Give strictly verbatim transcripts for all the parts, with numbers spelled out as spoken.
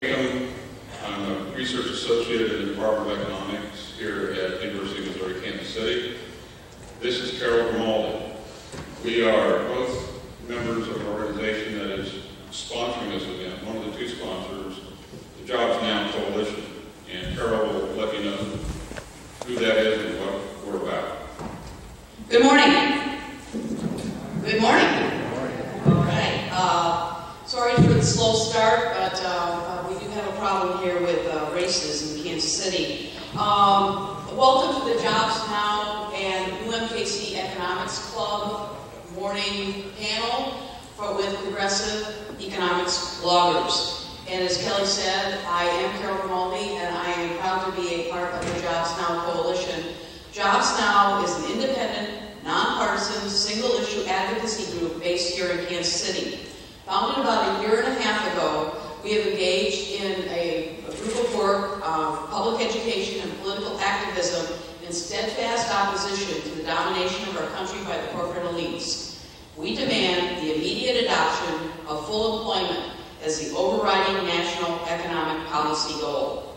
I'm a research associate in the Department of Economics here at the University of Missouri, Kansas City. This is Carol Grimaldi. We are both members of an organization that is sponsoring this event, one of the two sponsors, the Jobs Now Coalition. And Carol will let you know who that is and what we're about. Good morning. Good morning. All right. Uh, sorry for the slow start, but uh, uh, we do have a problem here with uh, races in Kansas City. Um, welcome to the Jobs Now and U M K C Economics Club morning panel for, with progressive economics bloggers. And as Kelly said, I am Carol Grimaldi, and I am proud to be a part of the Jobs Now Coalition. Jobs Now is an independent, nonpartisan, single-issue advocacy group based here in Kansas City. Founded about a year and a half ago, we have engaged in a, a group of work of public education and political activism in steadfast opposition to the domination of our country by the corporate elites. We demand the immediate adoption of full employment as the overriding national economic policy goal.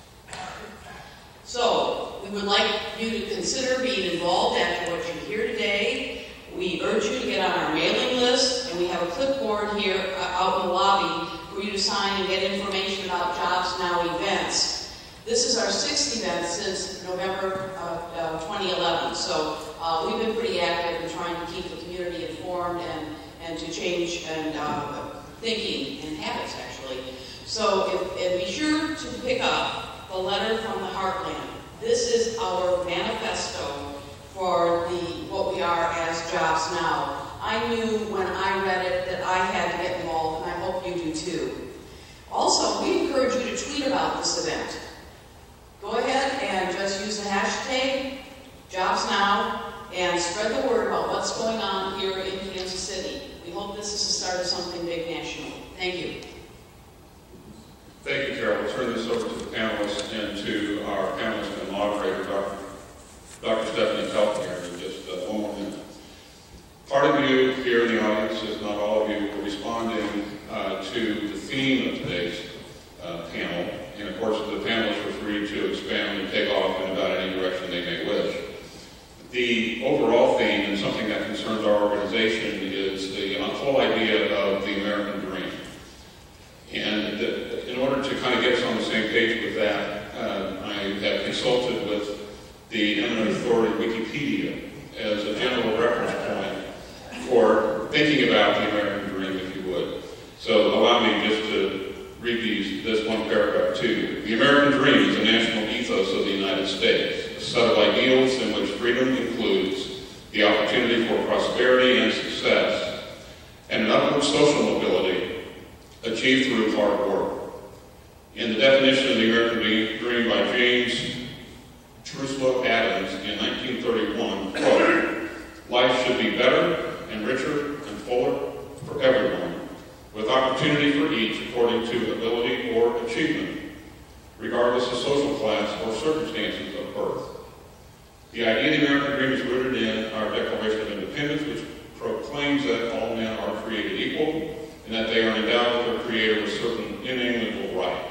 So, we would like you to consider being involved after what you hear today. We urge you to get on our mailing list, and we have a clipboard here uh, out in the lobby for you to sign and get information about Jobs Now events. This is our sixth event since November uh, uh, twenty eleven, so uh, we've been pretty active in trying to keep the community informed and, and to change and uh, thinking and habits, actually. So if, and be sure to pick up the letter from the Heartland. This is our manifesto for the what we are as Jobs Now. I knew when I read it that I had to get involved, and I hope you do too. Also, we encourage you to tweet about this event. Go ahead and just use the hashtag Jobs Now and spread the word about what's going on here in Kansas City. We hope this is the start of something big national. Thank you. Thank you, Carol. We'll turn this over to the panelists and to our panelist and moderator, Doctor Doctor Stephanie Kelton, here in just uh, one more minute. Part of you here in the audience, if not all of you, are responding uh, to the theme of today's uh, panel. And of course, the panelists are free to expand and take off in about any direction they may wish. The overall theme, and something that concerns our organization, is the uh, whole idea of the American dream. And the, in order to kind of get us on the same page with that, uh, I have consulted with the eminent authority Wikipedia as a general reference point for thinking about the American dream, if you would. So allow me just to read these, this one paragraph to you. The American dream is a national ethos of the United States, a set of ideals in which freedom includes the opportunity for prosperity and success, and an upward social mobility achieved through hard work. In the definition of the American dream by James Truslow Adams in nineteen thirty-one, quote, life should be better and richer and fuller for everyone, with opportunity for each according to ability or achievement, regardless of social class or circumstances of birth. The idea of the American dream is rooted in our Declaration of Independence, which proclaims that all men are created equal and that they are endowed with their Creator with certain inalienable rights.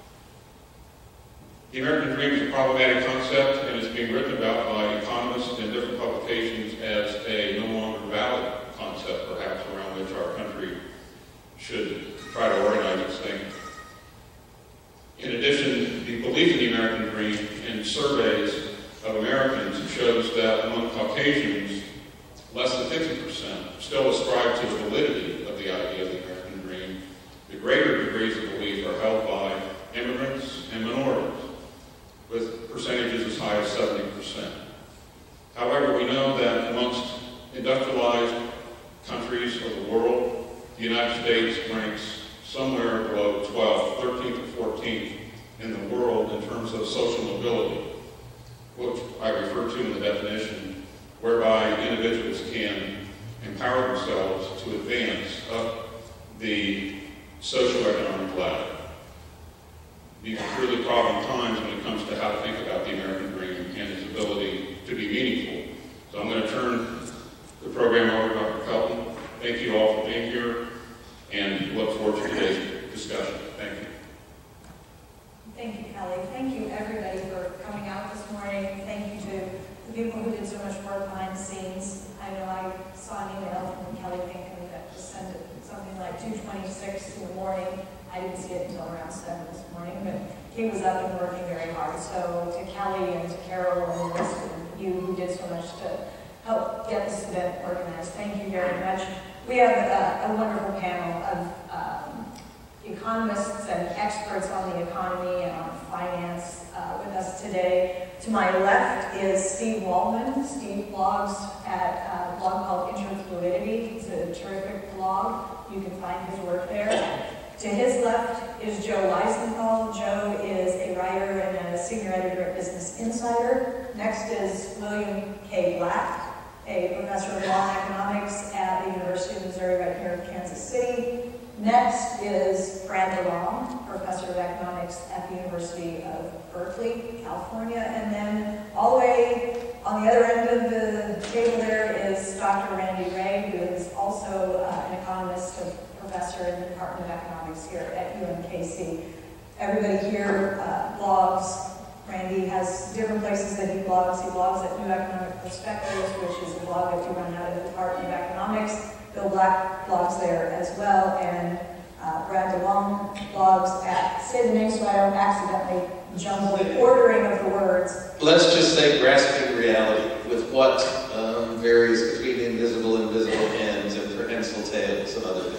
The American dream is a problematic concept and is being written about by economists in different publications as a no longer valid concept, perhaps, around which our country should try to organize its thinking. In addition, the belief in the American dream in surveys of Americans shows that among Caucasians, less than fifty percent still ascribe to the validity of the idea of the American dream. The greater degrees of belief are held by immigrants and minorities, with percentages as high as seventy percent. However, we know that amongst industrialized countries of the world, the United States ranks somewhere below twelfth, thirteenth, or fourteenth in the world in terms of social mobility, which I refer to in the definition, whereby individuals can empower themselves to advance up the socioeconomic ladder. These are truly problem times when it comes to how to think about the American dream and its ability to be meaningful. So I'm going to turn the program over to Doctor Kelton. Thank you all for being here, and look forward to today's discussion. Thank you. much work behind the scenes. I know I saw an email from Kelly Pinkham that was sent at something like two twenty-six in the morning. I didn't see it until around seven this morning, but he was up and working very hard. So to Kelly and to Carol and the rest of you who did so much to help get this event organized, thank you very much. We have a, a wonderful panel of um, economists and experts on the economy and on finance uh, with us today. To my left is Steve Waldman. Steve blogs at a blog called Interfluidity. It's a terrific blog. You can find his work there. To his left is Joe Weisenthal. Joe is a writer and a senior editor at Business Insider. Next is William K. Black, a professor of law and economics at the University of Missouri right here in Kansas City. Next is Brad DeLong, professor of economics at the University of Berkeley, California. And then all the way on the other end of the table there is Doctor Randy Wray, who is also uh, an economist, a professor in the Department of Economics here at U M K C. Everybody here uh, blogs. Randy has different places that he blogs. He blogs at New Economic Perspectives, which is a blog that we run out of the Department of Economics. Bill Black blogs there as well, and uh, Brad DeLong blogs at, say the name so I don't accidentally jumble the ordering of the words. Let's just say grasping reality, with what um, varies between the invisible and visible ends and prehensile tails and other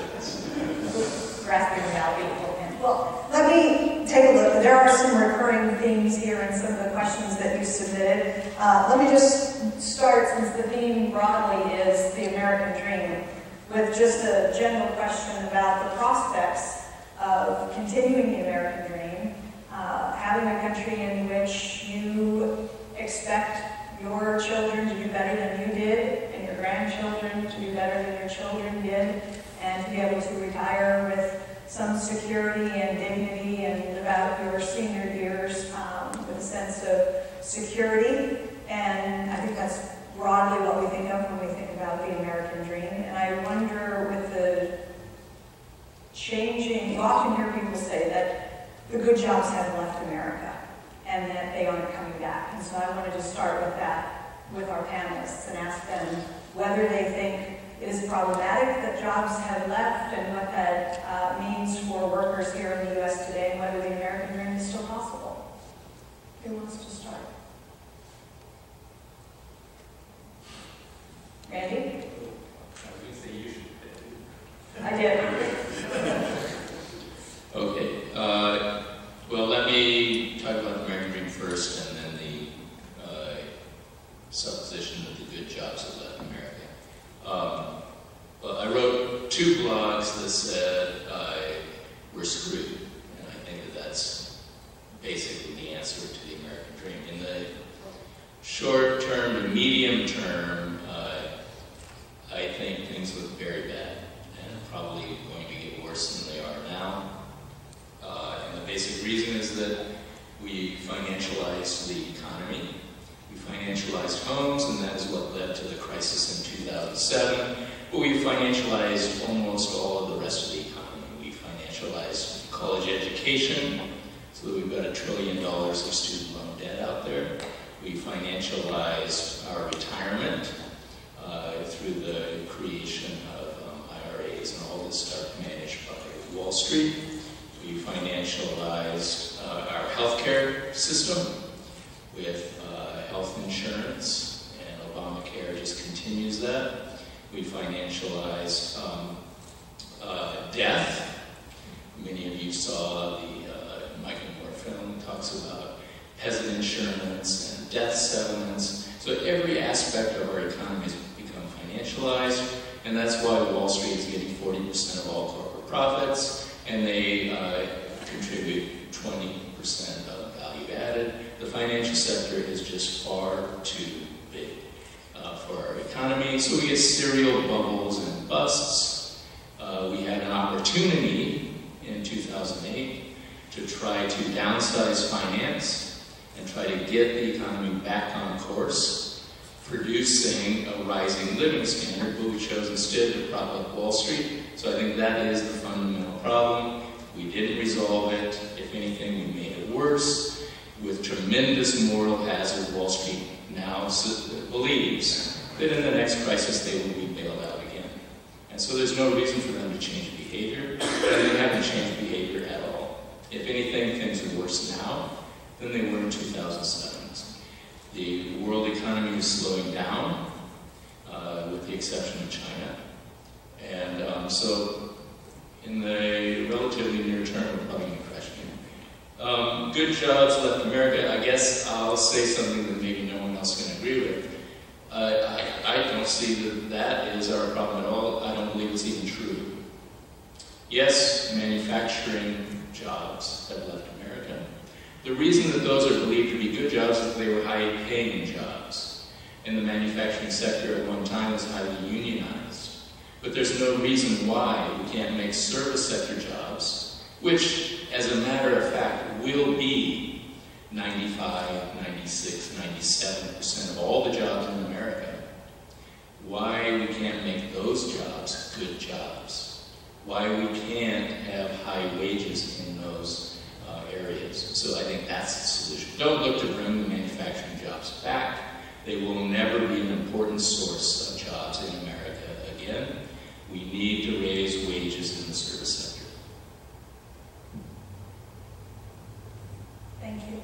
things. Grasping reality. Well, let me take a look. There are some recurring themes here in some of the questions that you submitted. Uh, let me just start, since the theme broadly is the American dream, with just a general question about the prospects of continuing the American dream, uh, having a country in which you expect your children to do better than you did, and your grandchildren to do better than your children did, and to be able to retire with some security and dignity and live out your senior years um, with a sense of security. And I think that's broadly what we think of when we think about the American dream. And I wonder, with the changing, you often hear people say that the good jobs have left America and that they aren't coming back. And so I wanted to start with that with our panelists and ask them whether they think it is problematic that jobs have left and what that uh, means for workers here in the U S today, and whether the American dream is still possible. Who wants to start? Randy? I was going to say you should. I did. Okay. Uh, well, let me talk about the American dream first, and then the uh, supposition that the good jobs have left America. Um, well, I wrote two blogs that said uh, we're screwed, and I think that that's basically the answer to the American dream. In the short term to medium term, uh, I think things look very bad, and probably going to get worse than they are now. Uh, and the basic reason is that we financialized the economy. We financialized homes, and that is what led to the crisis in two thousand seven. But we financialized almost all of the rest of the economy. We financialized college education, so that we've got a trillion dollars of student loan debt out there. We financialized our retirement uh, through the creation of um, I R As and all this stuff managed by Wall Street. We financialized uh, our healthcare system with health insurance, and Obamacare just continues that. We financialized um, uh, death. Many of you saw the uh, Michael Moore film, talks about peasant insurance and death settlements. So every aspect of our economy has become financialized, and that's why Wall Street is getting forty percent of all corporate profits, and they uh, contribute twenty percent of value added. The financial sector is just far too big uh, for our economy, so we get serial bubbles and busts. Uh, we had an opportunity in two thousand eight to try to downsize finance and try to get the economy back on course, producing a rising living standard, but we chose instead to prop up Wall Street. So I think that is the fundamental problem. We didn't resolve it. If anything, we made it worse. With tremendous moral hazard, Wall Street now believes that in the next crisis they will be bailed out again. And so there's no reason for them to change behavior, and they haven't changed behavior at all. If anything, things are worse now than they were in two thousand seven. The world economy is slowing down, uh, with the exception of China. And um, so in the relatively near term, we're probably going to crash again. Um, good jobs left America. I guess I'll say something that maybe no one else can agree with. Uh, I, I don't see that that is our problem at all. I don't believe it's even true. Yes, manufacturing jobs have left America. The reason that those are believed to be good jobs is that they were high-paying jobs. And the manufacturing sector at one time was highly unionized. But there's no reason why we can't make service sector jobs, which, as a matter of fact, will be ninety-five, ninety-six, ninety-seven percent of all the jobs in America. Why we can't make those jobs good jobs. Why we can't have high wages in those uh, areas. So I think that's the solution. Don't look to bring the manufacturing jobs back. They will never be an important source of jobs in America again. We need to raise wages in the service sector. Thank you.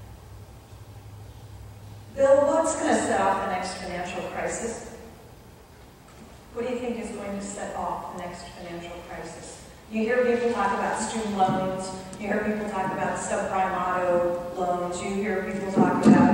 Bill, what's going to set off the next financial crisis? What do you think is going to set off the next financial crisis? You hear people talk about student loans. You hear people talk about subprime auto loans. You hear people talk about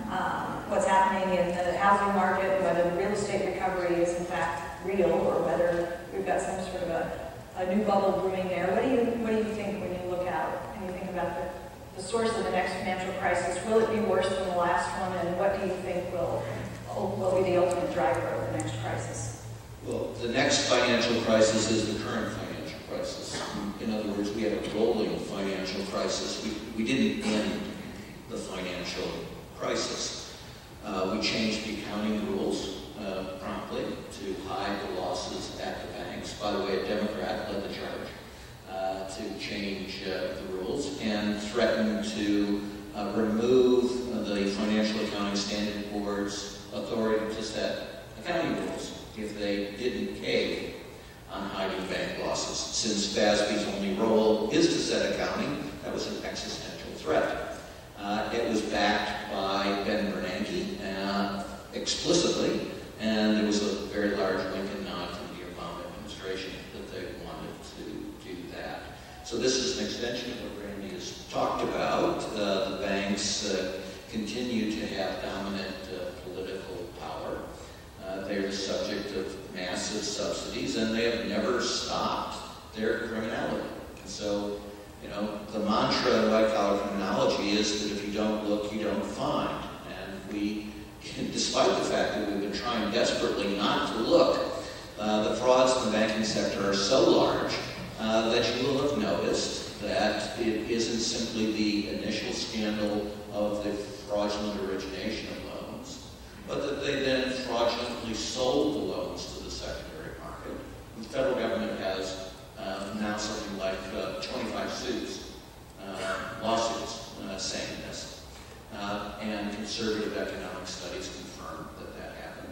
um, what's happening in the housing market, whether the real estate recovery is in fact real, or whether we've got some sort of a, a new bubble brewing there. What do you What do you think when you look out and you think about the, the source of the next financial crisis? Will it be worse than the last one? And what do you think will will be the ultimate driver of the next crisis? Well, the next financial crisis is the current financial crisis. In other words, we have a rolling financial crisis. We, we didn't end the financial crisis. Uh, we changed the accounting rules uh, promptly to hide the losses at the banks. By the way, a Democrat led the charge uh, to change uh, the rules and threatened to uh, remove uh, the Financial Accounting Standard Board's authority to set accounting rules if they didn't cave on hiding bank losses. Since FASB's only role is to set accounting, that was an existential threat. Uh, it was backed by Ben Bernanke uh, explicitly, and there was a very large wink and nod from the Obama administration that they wanted to do that. So this is an extension of what Randy has talked about. Uh, the banks uh, continue to have dominant uh, political power. Uh, they're the subject of massive subsidies, and they have never stopped their criminality. And so, you know, the mantra in white-collar criminology is that if you don't look, you don't find. And we, despite the fact that we've been trying desperately not to look, uh, the frauds in the banking sector are so large uh, that you will have noticed that it isn't simply the initial scandal of the fraudulent origination of loans, but that they then fraudulently sold the loans to the secondary market. The federal government has uh, now something like uh, twenty-five suits, uh, lawsuits uh, saying this. Uh, and conservative economic studies confirm that that happened.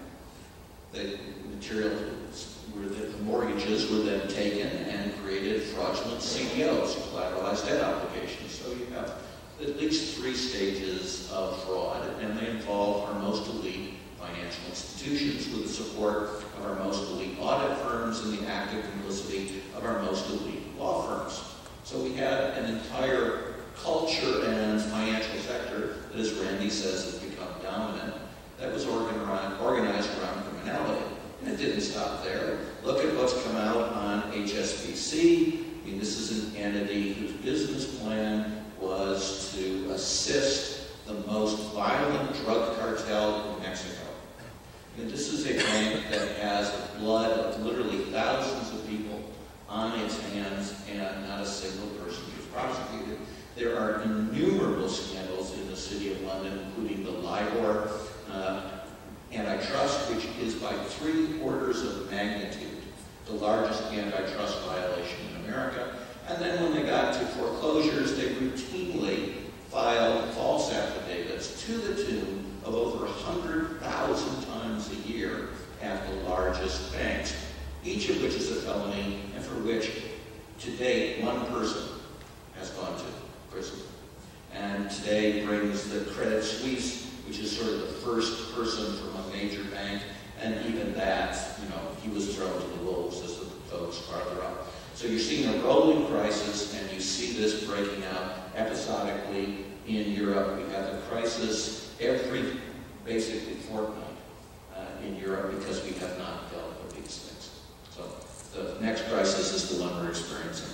The materials, were the, the mortgages were then taken and created fraudulent C D Os, collateralized debt obligations. So you have at least three stages of fraud, and they involve our most elite financial institutions with the support of our most elite audit firms and the active complicity of our most elite law firms. So we had an entire culture and financial sector that, as Randy says, has become dominant, that was organized, organized around criminality. And it didn't stop there. Look at what's come out on H S B C. I mean, this is an entity whose business plan was to assist the most violent drug cartel in Mexico. And this is a bank that has the blood of literally thousands of people on its hands, and not a single person was prosecuted. There are innumerable scandals in the City of London, including the LIBOR uh, antitrust, which is by three orders of magnitude the largest antitrust violation in America. And then when they got to foreclosures, they routinely filed false affidavits to the tune of over one hundred thousand times a year at the largest banks, each of which is a felony, and for which, to date, one person has gone to prison. And today brings the Credit Suisse, which is sort of the first person from a major bank, and even that, you know, he was thrown to the wolves as the folks farther up. So you're seeing a rolling crisis, and you see this breaking out episodically in Europe. We have a crisis every, basically, fortnight uh, in Europe because we have not dealt with these things. So the next crisis is the one we're experiencing.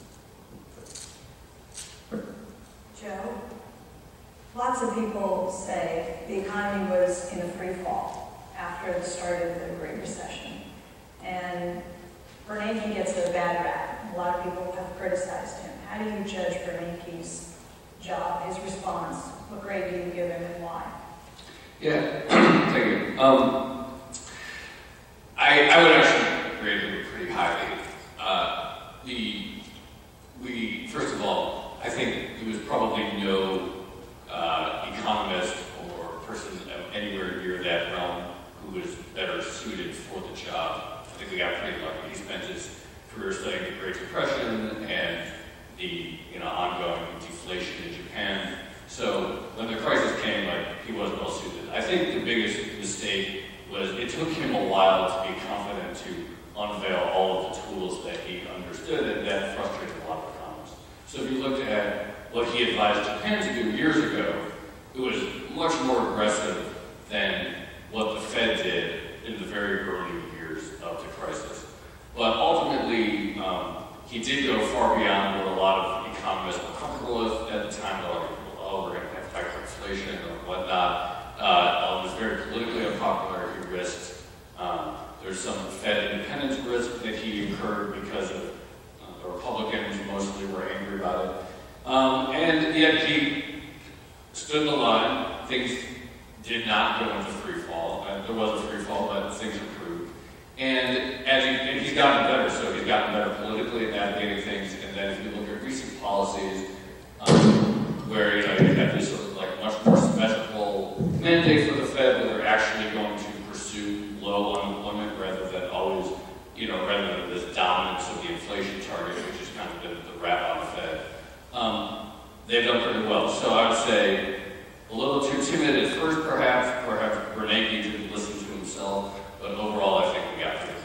Joe, lots of people say the economy was in a free fall after the start of the Great Recession. And Bernanke gets a bad rap. A lot of people have criticized him. How do you judge Bernanke's job, his response? What grade do you give him and why? Yeah, thank you. Um, I, I would actually grade him pretty highly. Uh, the, we, first of all, I think there was probably no uh, economist or person anywhere near that realm who was better suited for the job. I think we got pretty lucky. He spent his career studying the Great Depression and the you know ongoing deflation in Japan. So when the crisis came, like he wasn't well suited. I think the biggest mistake was it took him a while to be confident to unveil all of the tools that he understood, and that frustrated a lot of economists. So if you looked at what he advised Japan to do years ago, it was much more aggressive than what the Fed did in the very early years of the crisis. But ultimately, um, he did go far beyond what a lot of economists were comfortable with at the time. Like, oh, we're going to have to fight for inflation or whatnot. Uh, it was very politically unpopular. He risked. Um, there's some Fed independence risk that he incurred because of uh, the Republicans mostly were angry about it. Um, and yet he stood the line. Things did not go into free fall. Uh, there was a free fall, but things improved. And as he, and he's gotten better, so he's gotten better politically at navigating things. And then if you look at recent policies, um, where you know you have this sort of like much more symmetrical mandate for the Fed, where they're actually going to pursue low unemployment rather than always, you know, rather than this dominance of the inflation target, which has kind of been the rap on the Fed. Um, they've done pretty well. So I would say a little too timid at first, perhaps. Perhaps Bernanke didn't listen to himself, but overall, I think we got through.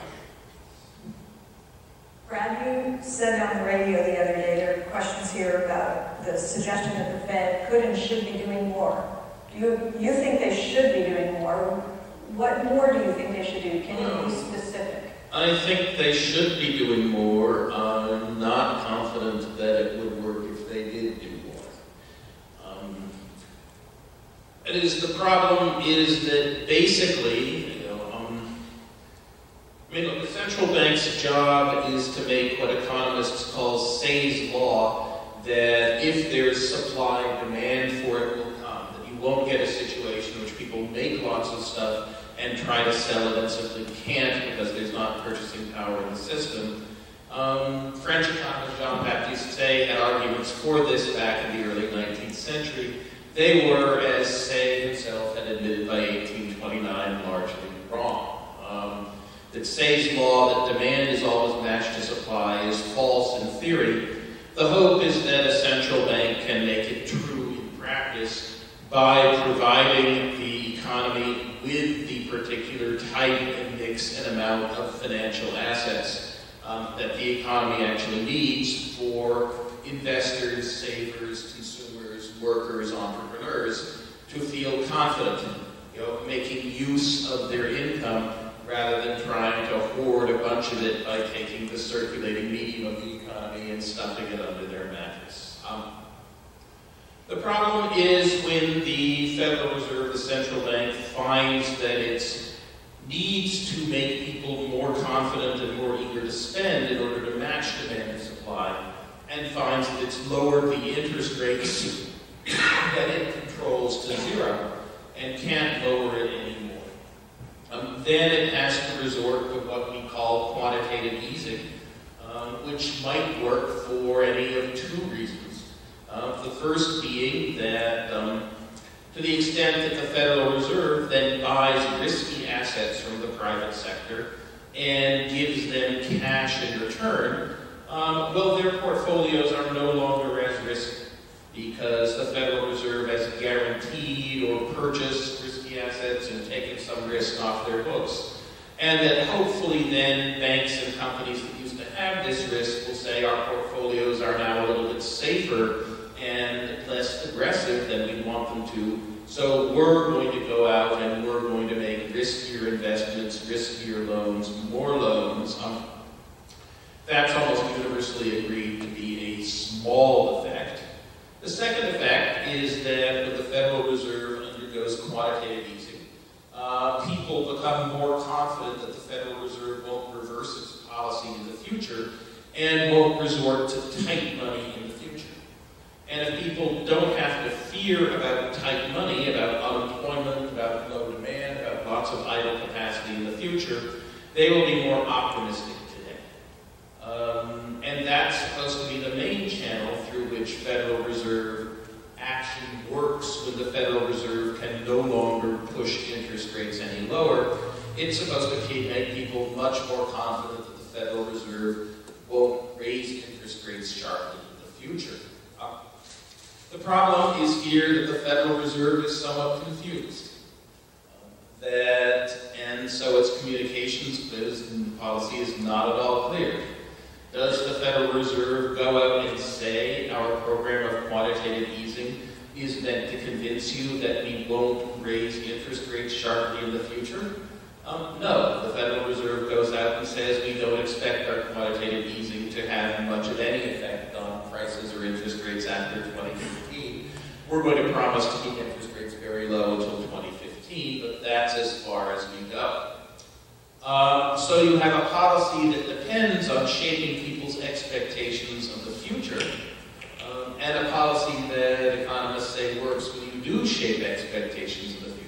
Brad, you said on the radio the other day, there are questions here about the suggestion that the Fed could and should be doing more. Do you, you think they should be doing more? What more do you think they should do? Can you be specific? I think they should be doing more. I'm not confident that it would work if they did do more. Um, it is, the problem is that basically, you know, um, I mean, look, the central bank's job is to make what economists call Say's law, that if there's supply, demand for it will come. That you won't get a situation in which people make lots of stuff and try to sell it and simply can't because there's not purchasing power in the system. Um, French economist Jean-Baptiste Say had arguments for this back in the early nineteenth century. They were, as Say himself had admitted by eighteen twenty-nine, largely wrong. Um, that Say's law that demand is always matched to supply is false in theory. The hope is that a central bank can make it true in practice by providing the economy with the particular type and mix and amount of financial assets um, that the economy actually needs for investors, savers, consumers, workers, entrepreneurs to feel confident, you know, making use of their income rather than trying to hoard a bunch of it by taking the circulating medium of the economy and stuffing it under their mattress. Um, The problem is when the Federal Reserve, the central bank, finds that it needs to make people more confident and more eager to spend in order to match demand and supply, and finds that it's lowered the interest rates that it controls to zero and can't lower it anymore. Um, then it has to resort to what we call quantitative easing, um, which might work for any of two reasons. Uh, the first being that um, to the extent that the Federal Reserve then buys risky assets from the private sector and gives them cash in return, um, well, their portfolios are no longer as risky because the Federal Reserve has guaranteed or purchased risky assets and taken some risk off their books. And that hopefully then banks and companies that used to have this risk will say our portfolios are now a little bit safer and less aggressive than we want them to. So we're going to go out and we're going to make riskier investments, riskier loans, more loans. Um, that's almost universally agreed to be a small effect. The second effect is that when the Federal Reserve undergoes quantitative easing, uh, people become more confident that the Federal Reserve won't reverse its policy in the future and won't resort to tight money in the future. And if people don't have to fear about tight money, about unemployment, about low demand, about lots of idle capacity in the future, they will be more optimistic today. Um, and that's supposed to be the main channel through which Federal Reserve action works when the Federal Reserve can no longer push interest rates any lower. It's supposed to make people much more confident that the Federal Reserve won't raise interest rates sharply in the future. Uh, the problem is here that the Federal Reserve is somewhat confused. Uh, that, and so its communications policy is not at all clear. Does the Federal Reserve go out and say our program of quantitative easing is meant to convince you that we won't raise interest rates sharply in the future? Um, no, the Federal Reserve goes out and says we don't expect our quantitative easing to have much of any effect on prices or interest rates after twenty fifteen. We're going to promise to keep interest rates very low until twenty fifteen, but that's as far as we go. Um, so you have a policy that depends on shaping people's expectations of the future, um, and a policy that economists say works when you do shape expectations of the future.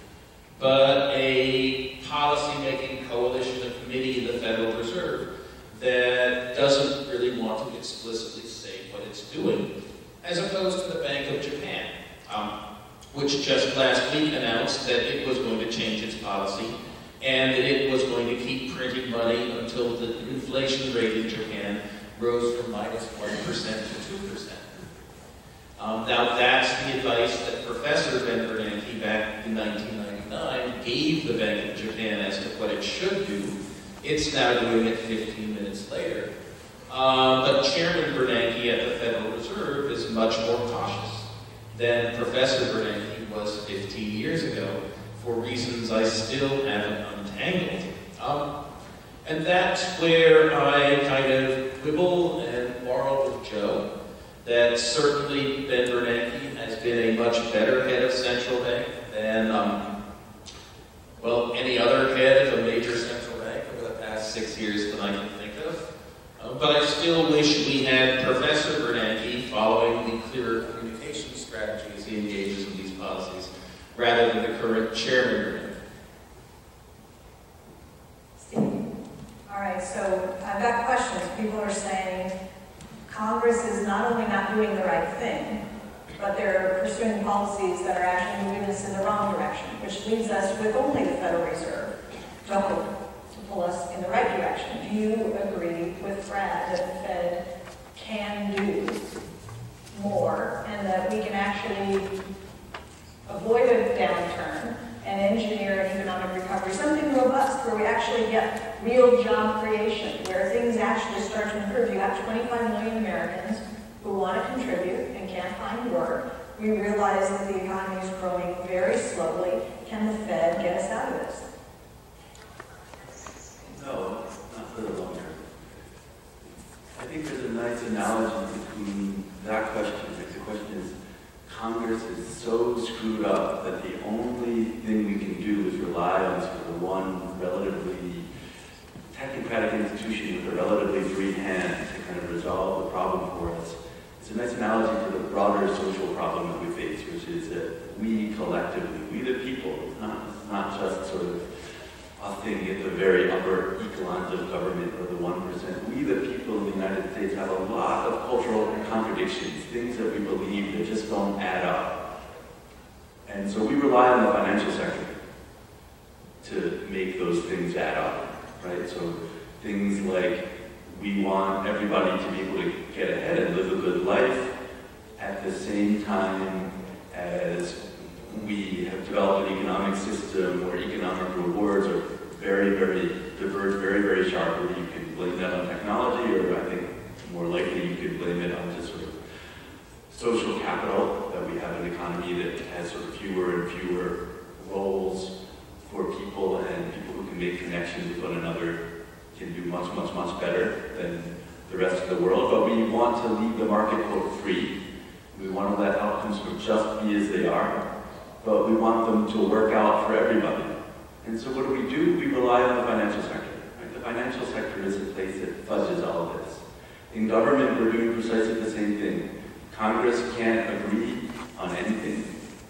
But a policy-making coalition, a committee in the Federal Reserve that doesn't really want to explicitly say what it's doing, as opposed to the Bank of Japan, um, which just last week announced that it was going to change its policy and that it was going to keep printing money until the inflation rate in Japan rose from minus one percent to two percent. Um, now that's the advice that Professor Ben Bernanke back in nineteen ninety-nine gave the Bank of Japan as to what it should do. It's now doing it fifteen minutes later. Uh, but Chairman Bernanke at the Federal Reserve is much more cautious than Professor Bernanke was fifteen years ago, for reasons I still haven't untangled. Um, and that's where I kind of quibble and quarrel with Joe, that certainly Ben Bernanke has been a much better head of central bank than, um, well, any other head of a major central bank over the past six years that I can think of. Uh, but I still wish we had Professor Bernanke following the clearer communication strategies he engages in these policies, rather than the current chairman. All right, so I've got questions. People are saying Congress is not only not doing the right thing, but they're pursuing policies that are actually moving us in the wrong direction, which leaves us with only the Federal Reserve to hope to pull us in the right direction. Do you agree with Brad that the Fed can do more and that we can actually avoid a downturn and engineer an economic recovery, something robust where we actually get real job creation, where things actually start to improve? You have twenty-five million Americans who want to contribute and can't find work. We realize that the economy is growing very slowly. Can the Fed get us out of this? No, not for the long term. I think there's a nice analogy between that question. Like the question is, Congress is so screwed up that the only thing we can do is rely on sort of one relatively technocratic institution with a relatively free hand to kind of resolve the problem for us. It's a nice analogy for the broader social problem that we face, which is that we collectively, we the people, it's not, it's not just sort of a thing at the very upper echelons of government or the one percent. We the people in the United States have a lot of cultural contradictions, things that we believe that just don't add up. And so we rely on the financial sector to make those things add up, right? So things like we want everybody to be able to get ahead and live a good life at the same time as we have developed an economic system where economic rewards are very, very diverge, very, very sharply. You can blame that on technology, or I think more likely you could blame it on just sort of social capital, that we have an economy that has sort of fewer and fewer roles for people, and people who can make connections with one another can do much, much, much better than the rest of the world. But we want to leave the market, quote, free. We want to let outcomes sort of just be as they are, but we want them to work out for everybody. And so what do we do? We rely on the financial sector. Right? The financial sector is the place that fudges all of this. In government, we're doing precisely the same thing. Congress can't agree on anything.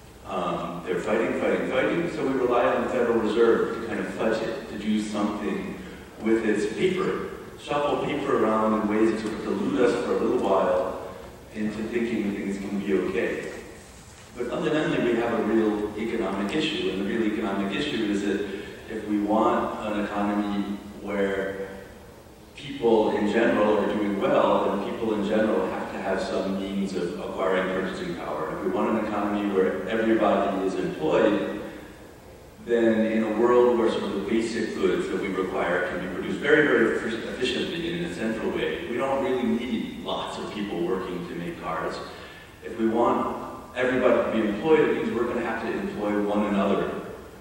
Um, they're fighting, fighting, fighting, so we rely on the Federal Reserve to kind of fudge it, to do something with its paper, shuffle paper around in ways that sort of delude us for a little while into thinking things can be okay. But fundamentally, we have a real economic issue, and the real economic issue is that if we want an economy where people in general are doing well, then people in general have to have some means of acquiring purchasing power. If we want an economy where everybody is employed, then in a world where sort of the basic goods that we require can be produced very, very efficiently and in a central way, we don't really need lots of people working to make cars. If we want everybody to be employed, it means we're going to have to employ one another,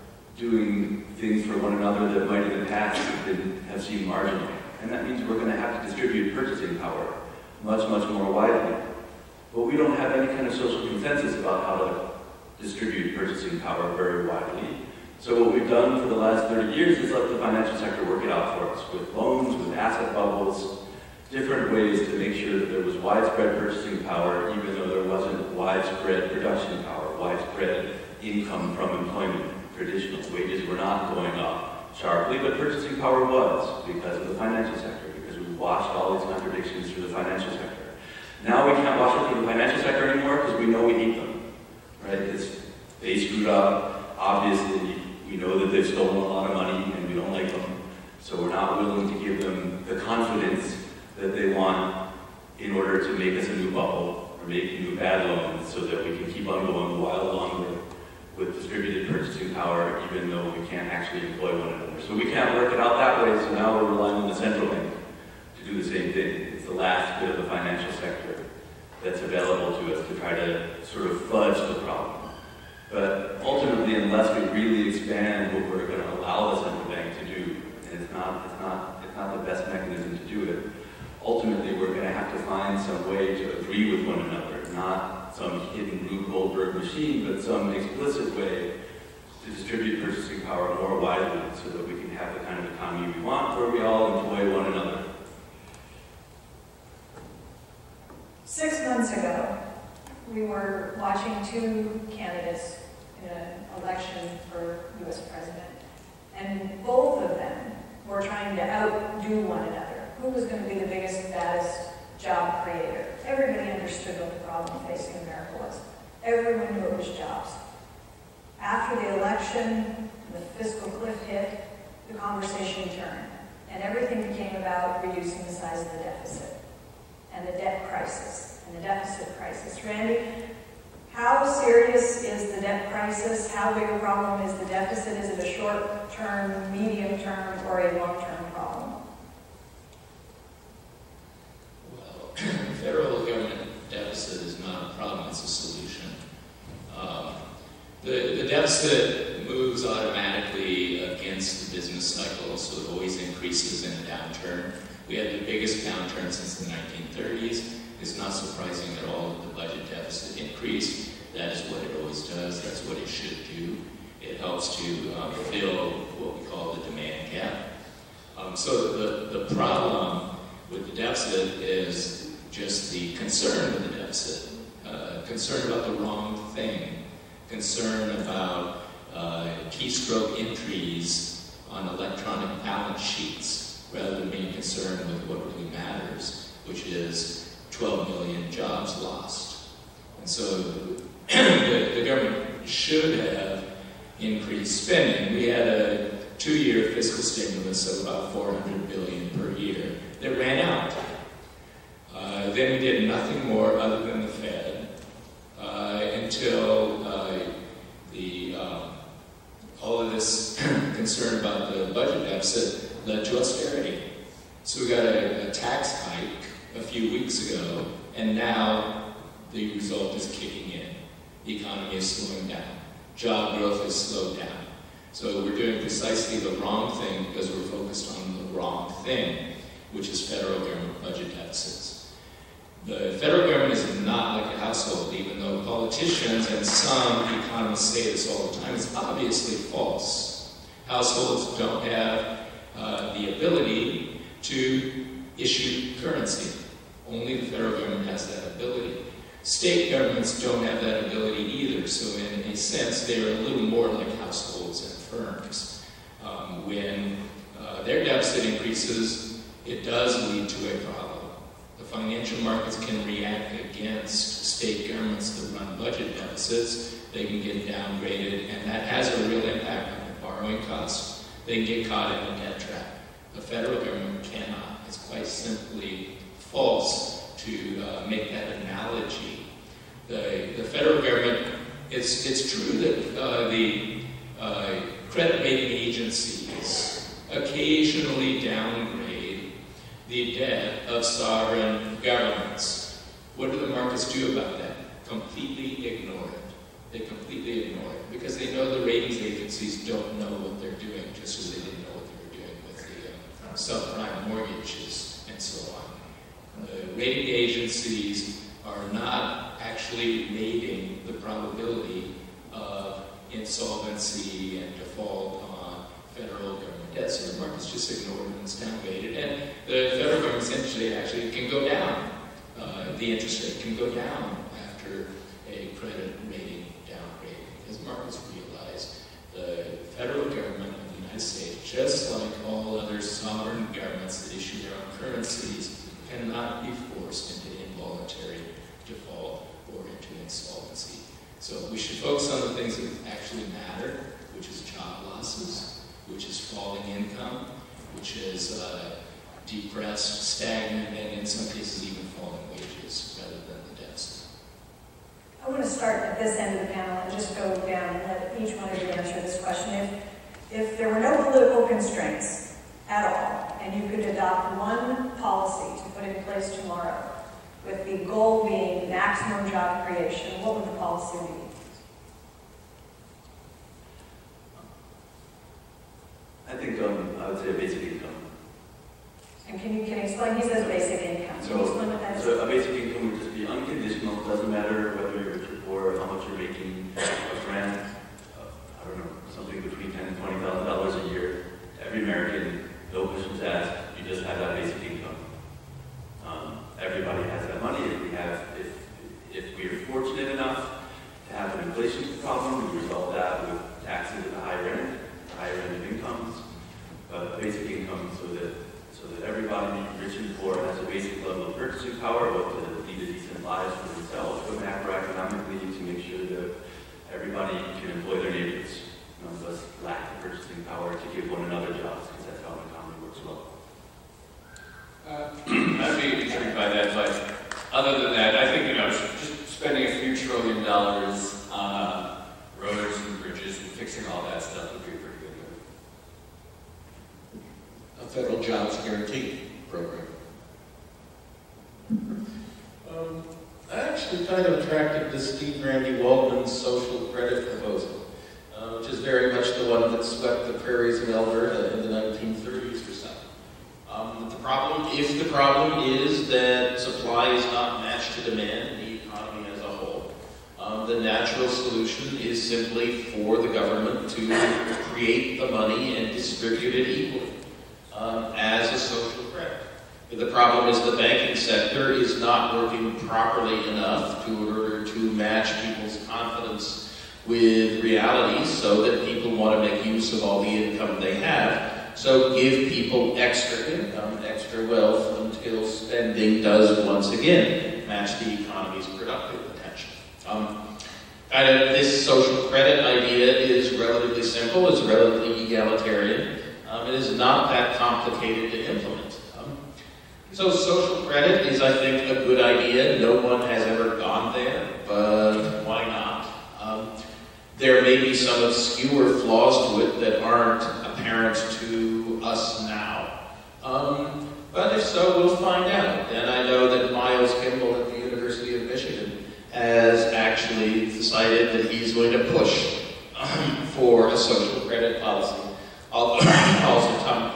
doing things for one another that might in the past have, been, have seemed marginal. And that means we're going to have to distribute purchasing power much, much more widely. But we don't have any kind of social consensus about how to distribute purchasing power very widely. So what we've done for the last thirty years is let the financial sector work it out for us, with loans, with asset bubbles, different ways to make sure that there was widespread purchasing power, even though there wasn't widespread production power, widespread income from employment. Traditional wages were not going up sharply, but purchasing power was because of the financial sector, because we washed all these contradictions through the financial sector. Now we can't wash it through the financial sector anymore because we know we hate them, right? It's, they screwed up. Obviously, we know that they've stolen a lot of money and we don't like them, so we're not willing to give them the confidence that they want in order to make us a new bubble or make new bad loans so that we can keep on going a while longer with distributed purchasing power, even though we can't actually employ one another. So we can't work it out that way, so now we're relying on the central bank to do the same thing. It's the last bit of the financial sector that's available to us to try to sort of fudge the problem. But ultimately, unless we really expand what we're going to allow the central bank to do, and it's not, it's not, it's not the best mechanism to do it, ultimately we're going to have to find some way to agree with one another, not some hidden Rube Goldberg machine, but some explicit way to distribute purchasing power more widely so that we can have the kind of economy we want where we all employ one another. Six months ago, we were watching two candidates in an election for U S president, and both of them were trying to outdo one another. Who was going to be the biggest, baddest job creator? Everybody understood what the problem facing America was. Everyone knew it was jobs. After the election, the fiscal cliff hit, the conversation turned, and everything became about reducing the size of the deficit, and the debt crisis, and the deficit crisis. Randy, how serious is the debt crisis? How big a problem is the deficit? Is it a short-term, medium-term, or a long-term problem? Well, federal government deficit is not a problem, it's a solution. Um, the, the deficit moves automatically against the business cycle, so it always increases in a downturn. We had the biggest downturn since the nineteen thirties. It's not surprising at all that the budget deficit increased. That is what it always does. That's what it should do. It helps to um, fill what we call the demand gap. Um, so the, the problem with the deficit is just the concern with the deficit. Uh, concern about the wrong thing. Concern about uh, keystroke entries on electronic balance sheets rather than being concerned with what really matters, which is twelve million jobs lost. And so the, the government should have increased spending. We had a two-year fiscal stimulus of about four hundred billion dollars per year that ran out. Uh, then we did nothing more other than the Fed uh, until uh, the um, all of this concern about the budget deficit led to austerity. So we got a, a tax hike a few weeks ago, and now the result is kicking in. The economy is slowing down. Job growth has slowed down. So we're doing precisely the wrong thing because we're focused on the wrong thing, which is federal government budget deficits. The federal government is not like a household, even though politicians and some economists say this all the time. It's obviously false. Households don't have uh, the ability to issue currency. Only the federal government has that ability. State governments don't have that ability either, so in a sense they're a little more like households and firms. Um, when uh, their deficit increases, it does lead to a problem. The financial markets can react against state governments that run budget deficits. They can get downgraded, and that has a real impact on the borrowing costs. They can get caught in a debt trap. The federal government cannot. It's quite simply false to uh, make that analogy. The, the federal government, it's, it's true that uh, the uh, credit rating agencies occasionally downgrade the debt of sovereign governments. What do the markets do about that? Completely ignore it. They completely ignore it because they know the ratings agencies don't know what they're doing, just as they didn't know what they were doing with the uh, subprime mortgages and so on. The rating agencies are not actually rating the probability of insolvency and default on federal government debt. So the markets just ignore it and it's downgraded. And the federal government's interest rate actually can go down. Uh, the interest rate can go down after a credit rating downgrade because markets realize the federal government of the United States, just like all other sovereign governments that issue their own currencies, cannot be forced into involuntary default or into insolvency. So we should focus on the things that actually matter, which is job losses, which is falling income, which is uh, depressed, stagnant, and in some cases even falling wages rather than the deficit. I want to start at this end of the panel and just go down and let each one of you answer this question. If, if there were no political constraints at all, and you could adopt one policy to put in place tomorrow, with the goal being maximum job creation, what would the policy be? I think um, I would say a basic income. And can you, can you explain? He says basic income. Can you explain what that is? So a basic income would just be unconditional. It doesn't matter whether you're rich or poor, how much you're making. A grant, uh, I don't know, something between ten and twenty thousand dollars a year. Every American, no questions asked, you just have that basic income. Um, everybody has that money. If we have, if if we are fortunate enough to have an inflation problem, we resolve that with taxes at the higher end, the higher end of incomes. But basic income so that so that everybody, rich and poor, has a basic level of purchasing power, but to lead a decent lives for themselves, but macroeconomically to make sure that everybody can employ their neighbors. None of us lack the purchasing power to give one another jobs, because that's how the economy works well. Uh, I'd be intrigued by that, but other than that, I think, you know, just spending a few trillion dollars on uh, roads and bridges and fixing all that stuff would be a pretty good move. A federal jobs guarantee program. Um, I actually kind of attracted to Steve Randy Waldman's social credit proposal, uh, which is very much the one that swept the prairies of Alberta in the nineteen thirties or so. Um, the problem, if the problem is that supply is not matched to demand in the economy as a whole, um, the natural solution is simply for the government to create the money and distribute it equally um, as a social credit. But the problem is the banking sector is not working properly enough to, in order to match people's confidence with reality so that people want to make use of all the income they have. So give people extra income, extra wealth until spending does once again match the economy's productive potential. Um, kind of this social credit idea is relatively simple, it's relatively egalitarian. Um, it is not that complicated to implement. Um, so social credit is, I think, a good idea. No one has ever gone there, but why not? Um, there may be some obscure flaws to it that aren't apparent to us now. Um, but if so, we'll find out. And I know that Miles Kimball at the University of Michigan has actually decided that he's going to push um, for a social credit policy. Although he calls it um,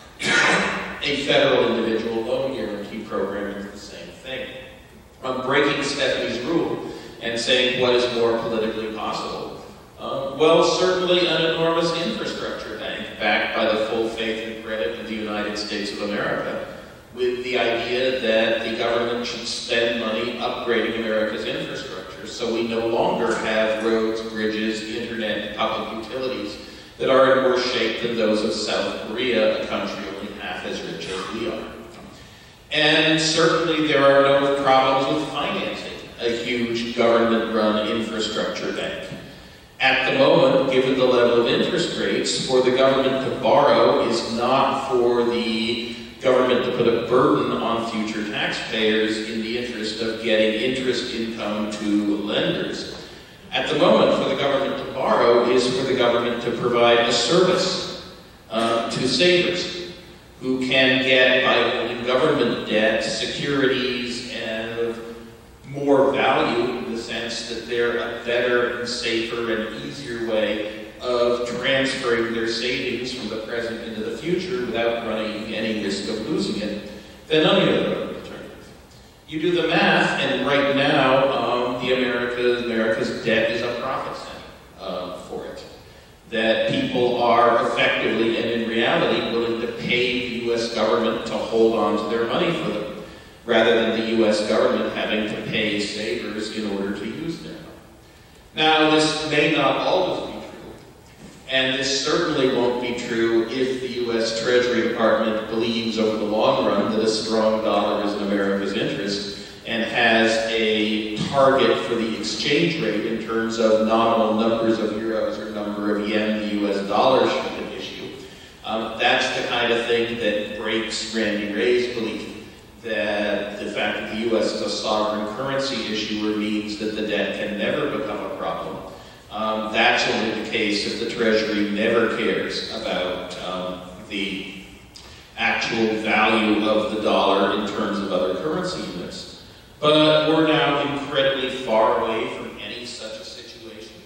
a federal individual loan guarantee program is the same thing. I'm breaking Stephanie's rule and saying what is more politically possible. Uh, well, certainly an enormous infrastructure bank backed by the full faith and credit of the United States of America, with the idea that the government should spend money upgrading America's infrastructure so we no longer have roads, bridges, internet, public utilities that are in worse shape than those of South Korea, a country only half as rich as we are. And certainly there are no problems with financing a huge government-run infrastructure bank. At the moment, given the level of interest rates, for the government to borrow is not for the government to put a burden on future taxpayers in the interest of getting interest income to lenders. At the moment, for the government to borrow is for the government to provide a service uh, to savers who can get, by holding government debt, securities and more value in the sense that they're a better and safer and easier way of transferring their savings from the present into the future without running any risk of losing it than any other alternative. You do the math, and right now, um, the America, America's debt is a profit center uh, for it. That people are effectively and in reality willing to pay the U S government to hold on to their money for them, rather than the U S government having to pay savers in order to use their money. Now, this may not always be true, and this certainly won't be true if the U S Treasury Department believes over the long run that a strong dollar is in America's interest and has a target for the exchange rate in terms of nominal numbers of euros or number of yen the U S dollar should issue. Um, that's the kind of thing that breaks Randy Wray's belief that the fact that the U S is a sovereign currency issuer means that the debt can never become a problem. Um, that's only the case if the Treasury never cares about um, the actual value of the dollar in terms of other currency units. But we're now incredibly far away from any such a situation.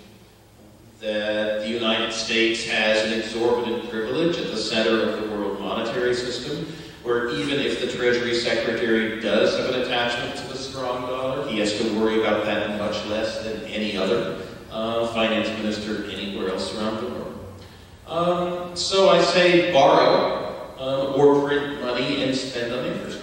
That the United States has an exorbitant privilege at the center of the world monetary system, where even if the Treasury Secretary does have an attachment to the strong dollar, he has to worry about that much less than any other uh, finance minister anywhere else around the world. Um, so I say borrow uh, or print money and spend on infrastructure.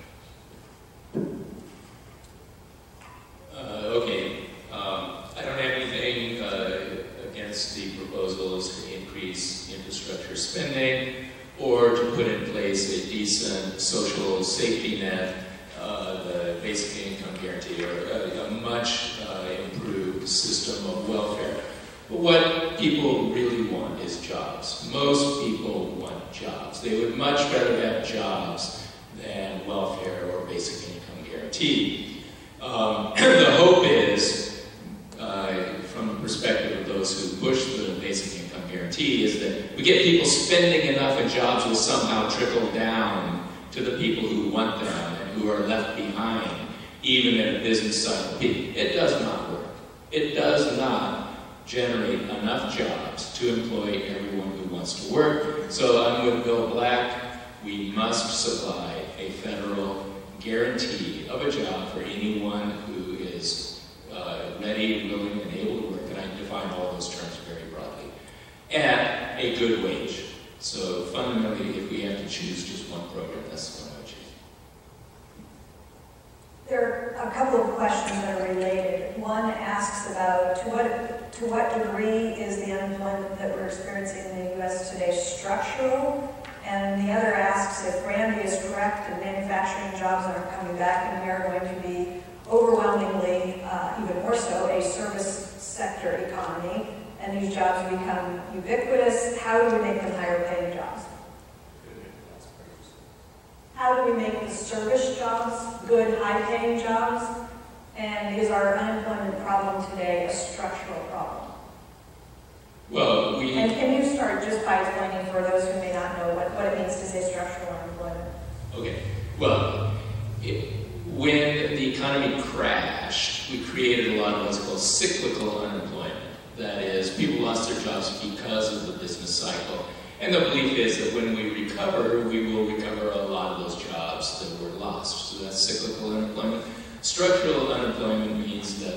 Uh, okay, um, I don't have anything uh, against the proposals to increase infrastructure spending or to put in place a decent social safety net, uh, the basic income guarantee, or a, a much uh, improved system of welfare. But what people really want is jobs. Most people want jobs. They would much rather have jobs than welfare or basic income guarantee. Um, the hope is, uh, from the perspective of those who push the basic income guarantee, is that we get people spending enough and jobs will somehow trickle down to the people who want them and who are left behind, even in a business cycle peak. It does not work. It does not generate enough jobs to employ everyone who wants to work. So I'm with Bill Black. We must supply a federal guarantee of a job for anyone who is uh, ready, willing, and able to work, and I define all those terms very broadly, at a good wage. So fundamentally, if we have to choose just one program, that's the one I would choose. There are a couple of questions that are related. One asks about to what, to what degree is the unemployment that we're experiencing in the U S today structural? And the other asks if Randy is correct and manufacturing jobs aren't coming back and we are going to be overwhelmingly, uh, even more so, a service sector economy, and these jobs become ubiquitous. How do we make them higher paying jobs? How do we make the service jobs good, high-paying jobs? And is our unemployment problem today a structural problem? Well, we... And can you start just by explaining for those who may not know what, what it means to say structural unemployment? Okay. Well, it, when the economy crashed, we created a lot of what's called cyclical unemployment. That is, people lost their jobs because of the business cycle. And the belief is that when we recover, we will recover a lot of those jobs that were lost. So that's cyclical unemployment. Structural unemployment means that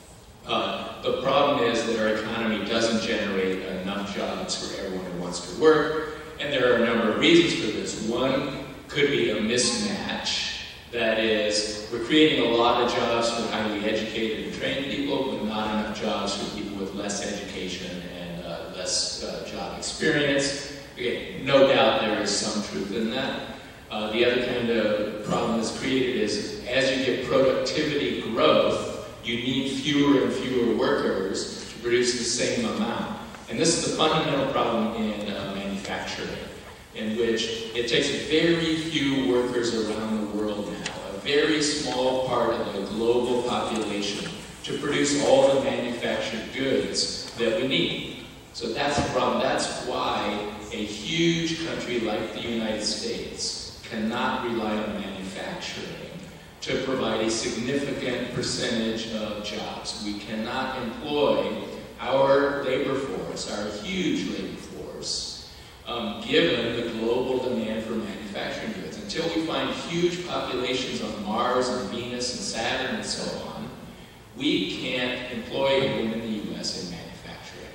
uh, the problem is that our economy doesn't generate enough jobs for everyone who wants to work. And there are a number of reasons for this. One could be a mismatch. That is, we're creating a lot of jobs for highly educated and trained people, but not enough jobs for people with less education and uh, less uh, job experience. Okay, no doubt there is some truth in that. Uh, the other kind of problem that's created is, as you get productivity growth, you need fewer and fewer workers to produce the same amount. And this is the fundamental problem in uh, manufacturing, in which it takes very few workers around the world now, a very small part of the global population, to produce all the manufactured goods that we need. So that's the problem. That's why a huge country like the United States cannot rely on manufacturing to provide a significant percentage of jobs. We cannot employ our labor force, our huge labor force, um, given the global demand for manufacturing goods. Until we find huge populations on Mars and Venus and Saturn and so on, we can't employ them in the U S in manufacturing.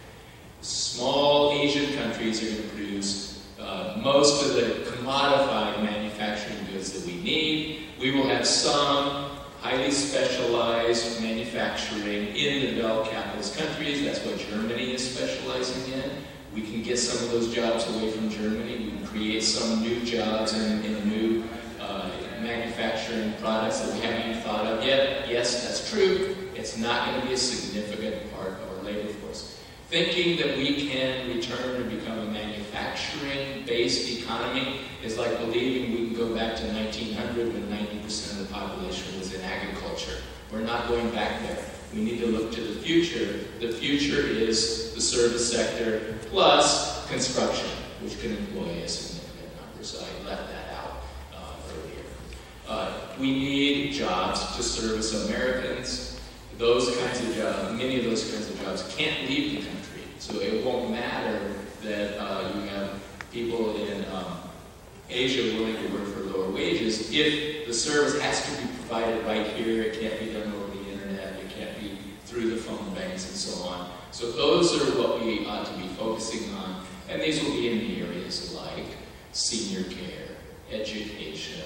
Small Asian countries are going to produce uh, most of the commodified manufacturing goods that we need. We will have some highly specialized manufacturing in the developed capitalist countries. That's what Germany is specializing in. We can get some of those jobs away from Germany. We can create some new jobs in, in new uh, manufacturing products that we haven't even thought of yet. Yes, that's true. It's not going to be a significant part of our labor force. Thinking that we can return and become a manufacturing-based economy is like believing we can go back to nineteen hundred when ninety percent of the population was in agriculture. We're not going back there. We need to look to the future. The future is the service sector plus construction, which can employ a significant number. So I left that out uh, earlier. Uh, we need jobs to service Americans. Those kinds of jobs, many of those kinds of jobs can't leave the country. So it won't matter that uh, you have people in um, Asia willing to work for lower wages if the service has to be provided right here. It can't be done over the internet. It can't be through the phone banks and so on. So those are what we ought to be focusing on. And these will be in the areas like senior care, education,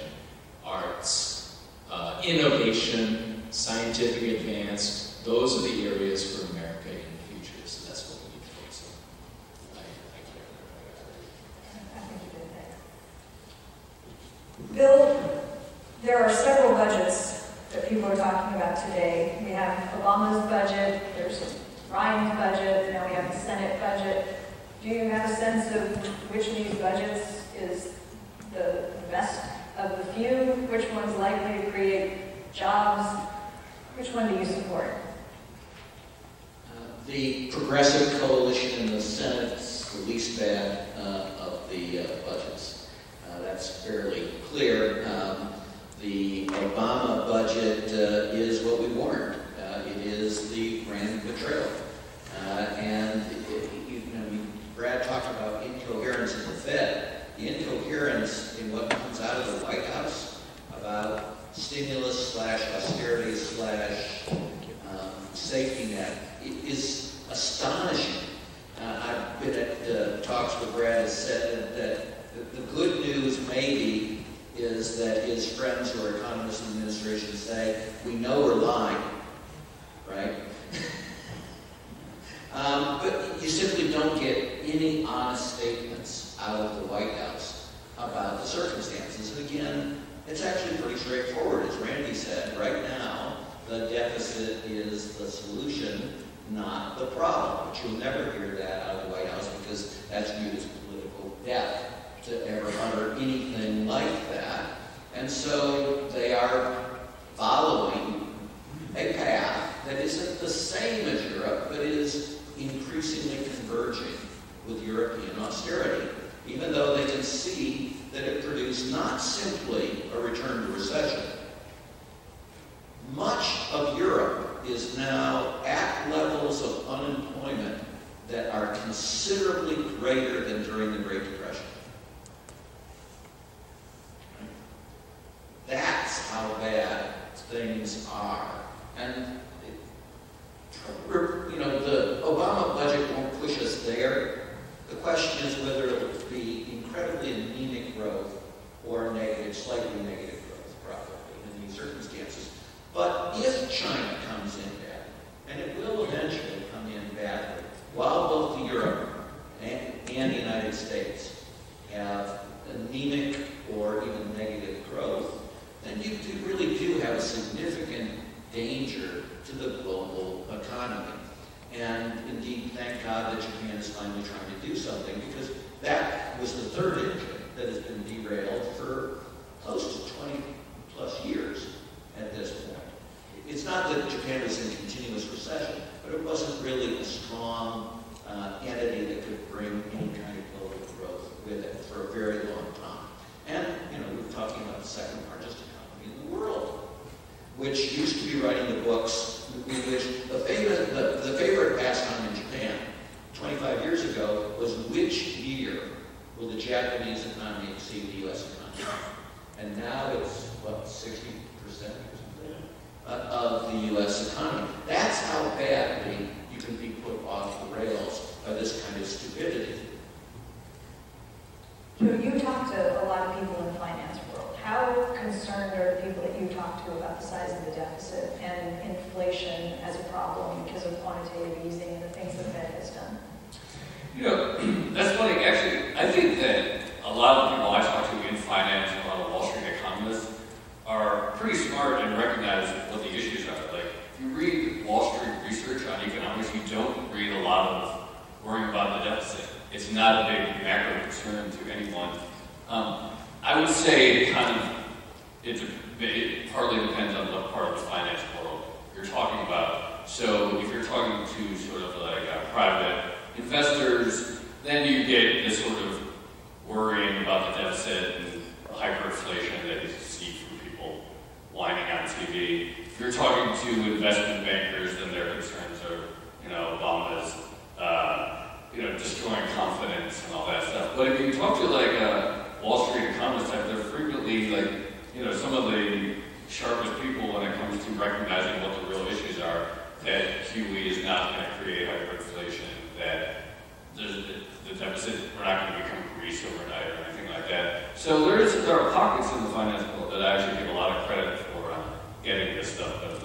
arts, uh, innovation, scientific advance. Those are the areas for America in the future. So that's what we need to focus on. I, I I think you did that. Bill, there are several budgets that people are talking about today. We have Obama's budget, there's Ryan's budget, now we have the Senate budget. Do you have a sense of which of these budgets is the best of the few? Which one's likely to create jobs? Which one do you support? Uh, the Progressive Coalition in the Senate is the least bad uh, of the uh, budgets. Uh, that's fairly clear. Um, the Obama budget uh, is what we warned. Uh, it is the grand betrayal. Uh, and it, you know, Brad talked about incoherence in the Fed. The incoherence in what comes out of the White House about stimulus slash austerity slash um, safety net is astonishing. Uh, I've been at uh, talks where Brad has said that, that the, the good news maybe is that his friends who are economists in the administration say, we know we're lying, right? um, but you simply don't get any honest statements out of the White House about the circumstances. And again, it's actually pretty straightforward. As Randy said, right now, the deficit is the solution not the problem. But you'll never hear that out of the White House because that's viewed as political death to ever utter anything like that. And so they are following a path that isn't the same as Europe, but is increasingly converging with European austerity, even though they can see that it produced not simply a return to recession. Much of Europe is now at levels of unemployment that are considerably greater than during the Great Depression. That's how bad things are. And, we're, you know, the Obama budget won't push us there. The question is whether it will be incredibly anemic growth or negative, slightly negative growth, probably, in these circumstances. But if China comes in badly, and it will eventually come in badly, while both the Europe and, and the United States have anemic or even negative growth, then you do, really do have a significant danger to the global economy. And indeed, thank God that Japan is finally trying to do something, because that was the third engine that has been derailed for close to twenty plus years at this point. It's not that Japan was in continuous recession, but it wasn't really a strong uh, entity that could bring any kind of global growth with it for a very long time. And, you know, we're talking about the second largest economy in the world, which used to be writing the books in which the favorite, the, the favorite pastime in Japan twenty-five years ago was which year will the Japanese economy exceed the U S economy? And now it's, what, sixty percent or something uh, of the U S economy. That's how badly you can be put off the rails by this kind of stupidity. Joe, you talk to a lot of people in the finance world. How concerned are the people that you talk to about the size of the deficit and inflation as a problem because of quantitative easing and the things the Fed has done? You know, that's funny. Actually, I think that a lot of the people I talk to in finance and a lot of Wall Street economists are pretty smart and recognize what the issues are. Like, if you read Wall Street research on economics, you don't read a lot of worrying about the deficit. It's not a big macro concern to anyone. Um, I would say kind of, it's a, it partly depends on what part of the finance world you're talking about. So if you're talking to sort of like uh, private investors, then you get this sort of worrying about the deficit and hyperinflation that you see from people whining on T V. If you're talking to investment bankers, then their concerns are, you know, Obama's, uh, you know, destroying confidence and all that stuff. But if you talk to like a Wall Street economist type, they're frequently like, you know, some of the sharpest people when it comes to recognizing what the real issues are, that Q E is not going to create hyperinflation, that there's the deficit, we're not going to become Greece overnight or anything like that. So there is there are pockets in the finance world that I actually give a lot of credit for uh, getting this stuff done.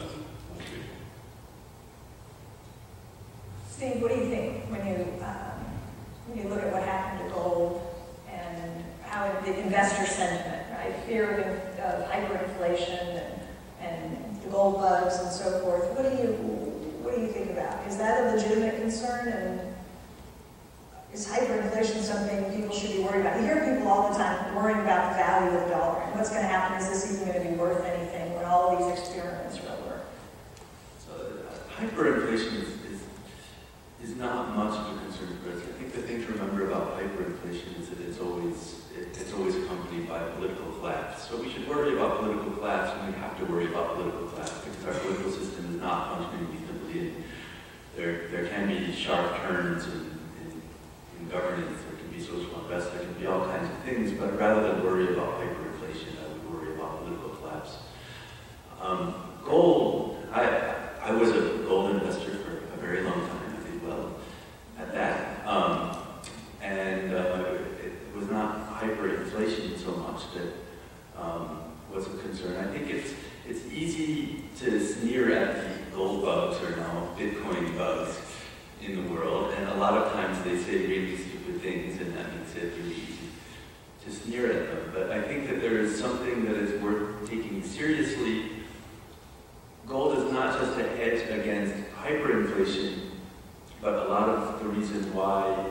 Steve, what do you think when you um, when you look at what happened to gold and how the investor sentiment, right? Fear of, of hyperinflation and, and the gold bugs and so forth. What do you what do you think about? Is that a legitimate concern? And is hyperinflation something people should be worried about? You hear people all the time worrying about the value of the dollar and what's going to happen. Is this even going to be worth anything when all of these experiments are over? So uh, hyperinflation is, is is not much of a concern for us. I think the thing to remember about hyperinflation is that it's always it, it's always accompanied by a political collapse. So we should worry about political collapse when we have to worry about political collapse because our political system is not functioning reasonably. And there there can be sharp turns in, in, in governance. There can be social unrest. There can be all kinds of things. But rather than worry about hyperinflation, I would worry about political collapse. Um, gold. I I was a gold investor for a very long time. Well, at that, um, and uh, it was not hyperinflation so much that um, was a concern. I think it's it's easy to sneer at the gold bugs or now Bitcoin bugs in the world, and a lot of times they say really stupid things, and that makes it really easy to sneer at them. But I think that there is something that is worth taking seriously. Gold is not just a hedge against hyperinflation.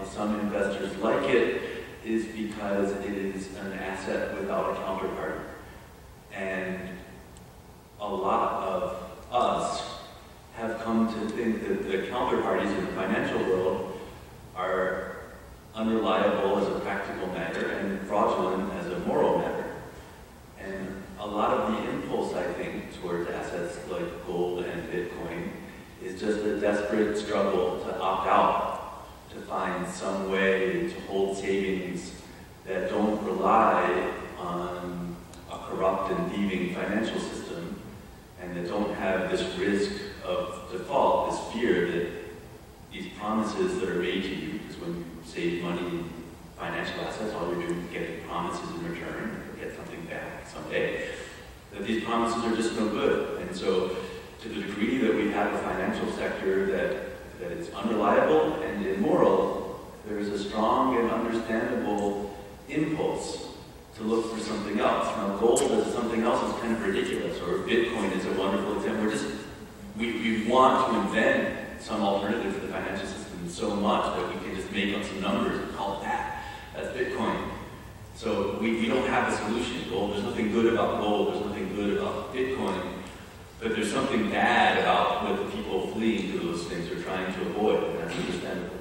some investors like it is because it is an asset without a counterpart. And a lot of us have come to think that the counterparties in the financial world are unreliable as a practical matter and fraudulent as a moral matter. And a lot of the impulse, I think, towards assets like gold and Bitcoin is just a desperate struggle to opt out, to find some way to hold savings that don't rely on a corrupt and thieving financial system, and that don't have this risk of default, this fear that these promises that are made to you, because when you save money in financial assets, all you're doing is getting promises in return, or get something back someday, that these promises are just no good. And so, to the degree that we have a financial sector that, that is unreliable and immoral, there is a strong and understandable impulse to look for something else. Now, gold as something else is kind of ridiculous, or Bitcoin is a wonderful example. We're just, we, we want to invent some alternative to the financial system so much that we can just make up some numbers and call it that. That's Bitcoin. So we, we don't have a solution. Gold, there's nothing good about gold, there's nothing good about Bitcoin, but there's something bad about what the people fleeing to those things are trying to avoid, and that's understandable.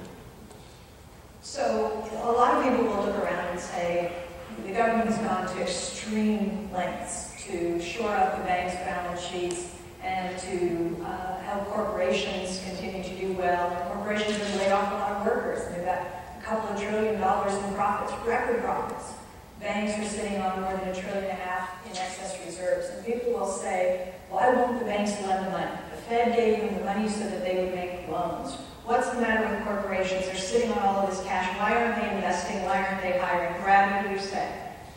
So a lot of people will look around and say, the government has gone to extreme lengths to shore up the bank's balance sheets and to uh, help corporations continue to do well. And corporations have laid off a lot of workers, and they've got a couple of trillion dollars in profits, record profits. Banks are sitting on more than a trillion and a half in excess reserves. And people will say, why won't the banks lend the money? The Fed gave them the money so that they would make loans. What's the matter with corporations? They're sitting on all of this cash. Why aren't they investing? Why aren't they hiring? Brad, what do you say?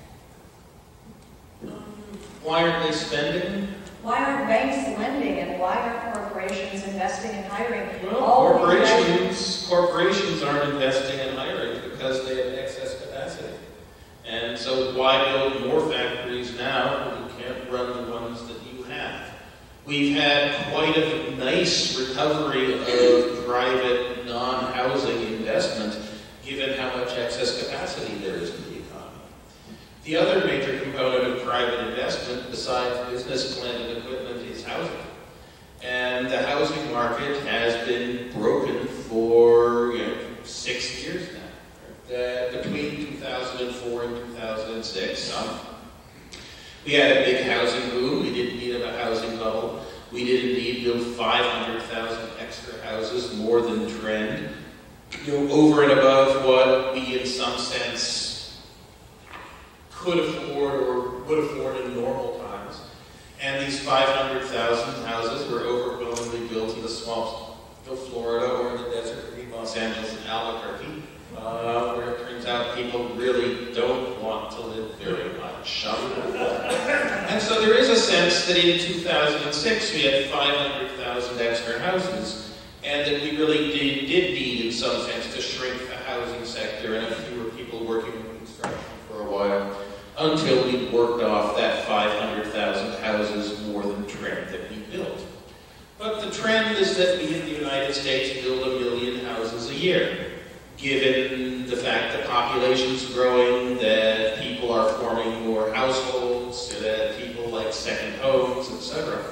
Why aren't they spending? Why aren't banks lending, and why aren't corporations investing and hiring? Well, All corporations, corporations aren't investing and hiring because they have excess capacity. And so why build more factories now when you can't run the ones that you have? We've had quite a nice recovery of private non-housing investment given how much excess capacity there is in the economy. The other major component of private investment besides business, plant, and equipment is housing. And the housing market has been broken for you know, six years now. Uh, between two thousand four and two thousand six, um, we had a big housing boom. We didn't need a housing bubble. We didn't need build five hundred thousand extra houses, more than trend, you know, over and above what we, in some sense, could afford or would afford in normal times. And these five hundred thousand houses were overwhelmingly built in the swamps of Florida or in the desert between Los Angeles and Albuquerque. Uh, where it turns out people really don't want to live very much. Um, and so there is a sense that in two thousand six we had five hundred thousand extra houses, and that we really did, did need, in some sense, to shrink the housing sector and have fewer people working in construction for a while, until we worked off that five hundred thousand houses more than trend that we built. But the trend is that we in the United States build a million houses a year. Given the fact that population's growing, that people are forming more households, that people like second homes, et cetera.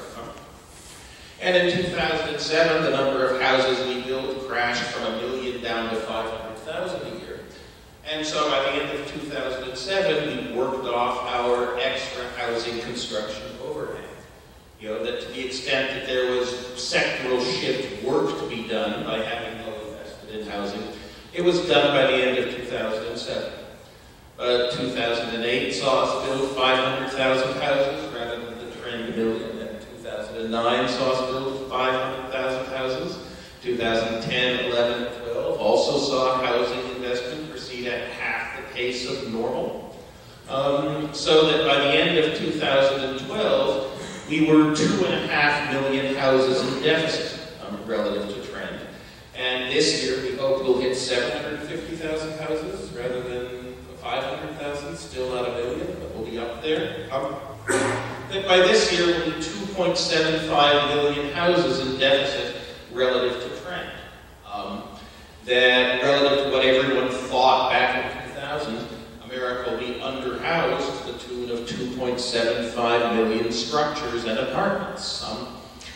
And in two thousand seven, the number of houses we built crashed from a million down to five hundred thousand a year. And so by the end of two thousand seven, we worked off our extra housing construction overhang. You know, that to the extent that there was sectoral shift work to be done by having no invested in housing, it was done by the end of two thousand seven. Uh, two thousand eight saw us build five hundred thousand houses rather than the trend million. And two thousand nine saw us build five hundred thousand houses. two thousand ten, eleven, twelve also saw housing investment proceed at half the pace of normal. Um, so that by the end of two thousand twelve, we were two and a half million houses in deficit um, relative to trend. And this year, we hope we'll hit seven hundred fifty thousand houses rather than five hundred thousand, still not a million, but we'll be up there. Um, that by this year, we'll be two point seven five million houses in deficit relative to trend. Um, that relative to what everyone thought back in two thousand, America will be underhoused to the tune of two point seven five million structures and apartments. Um,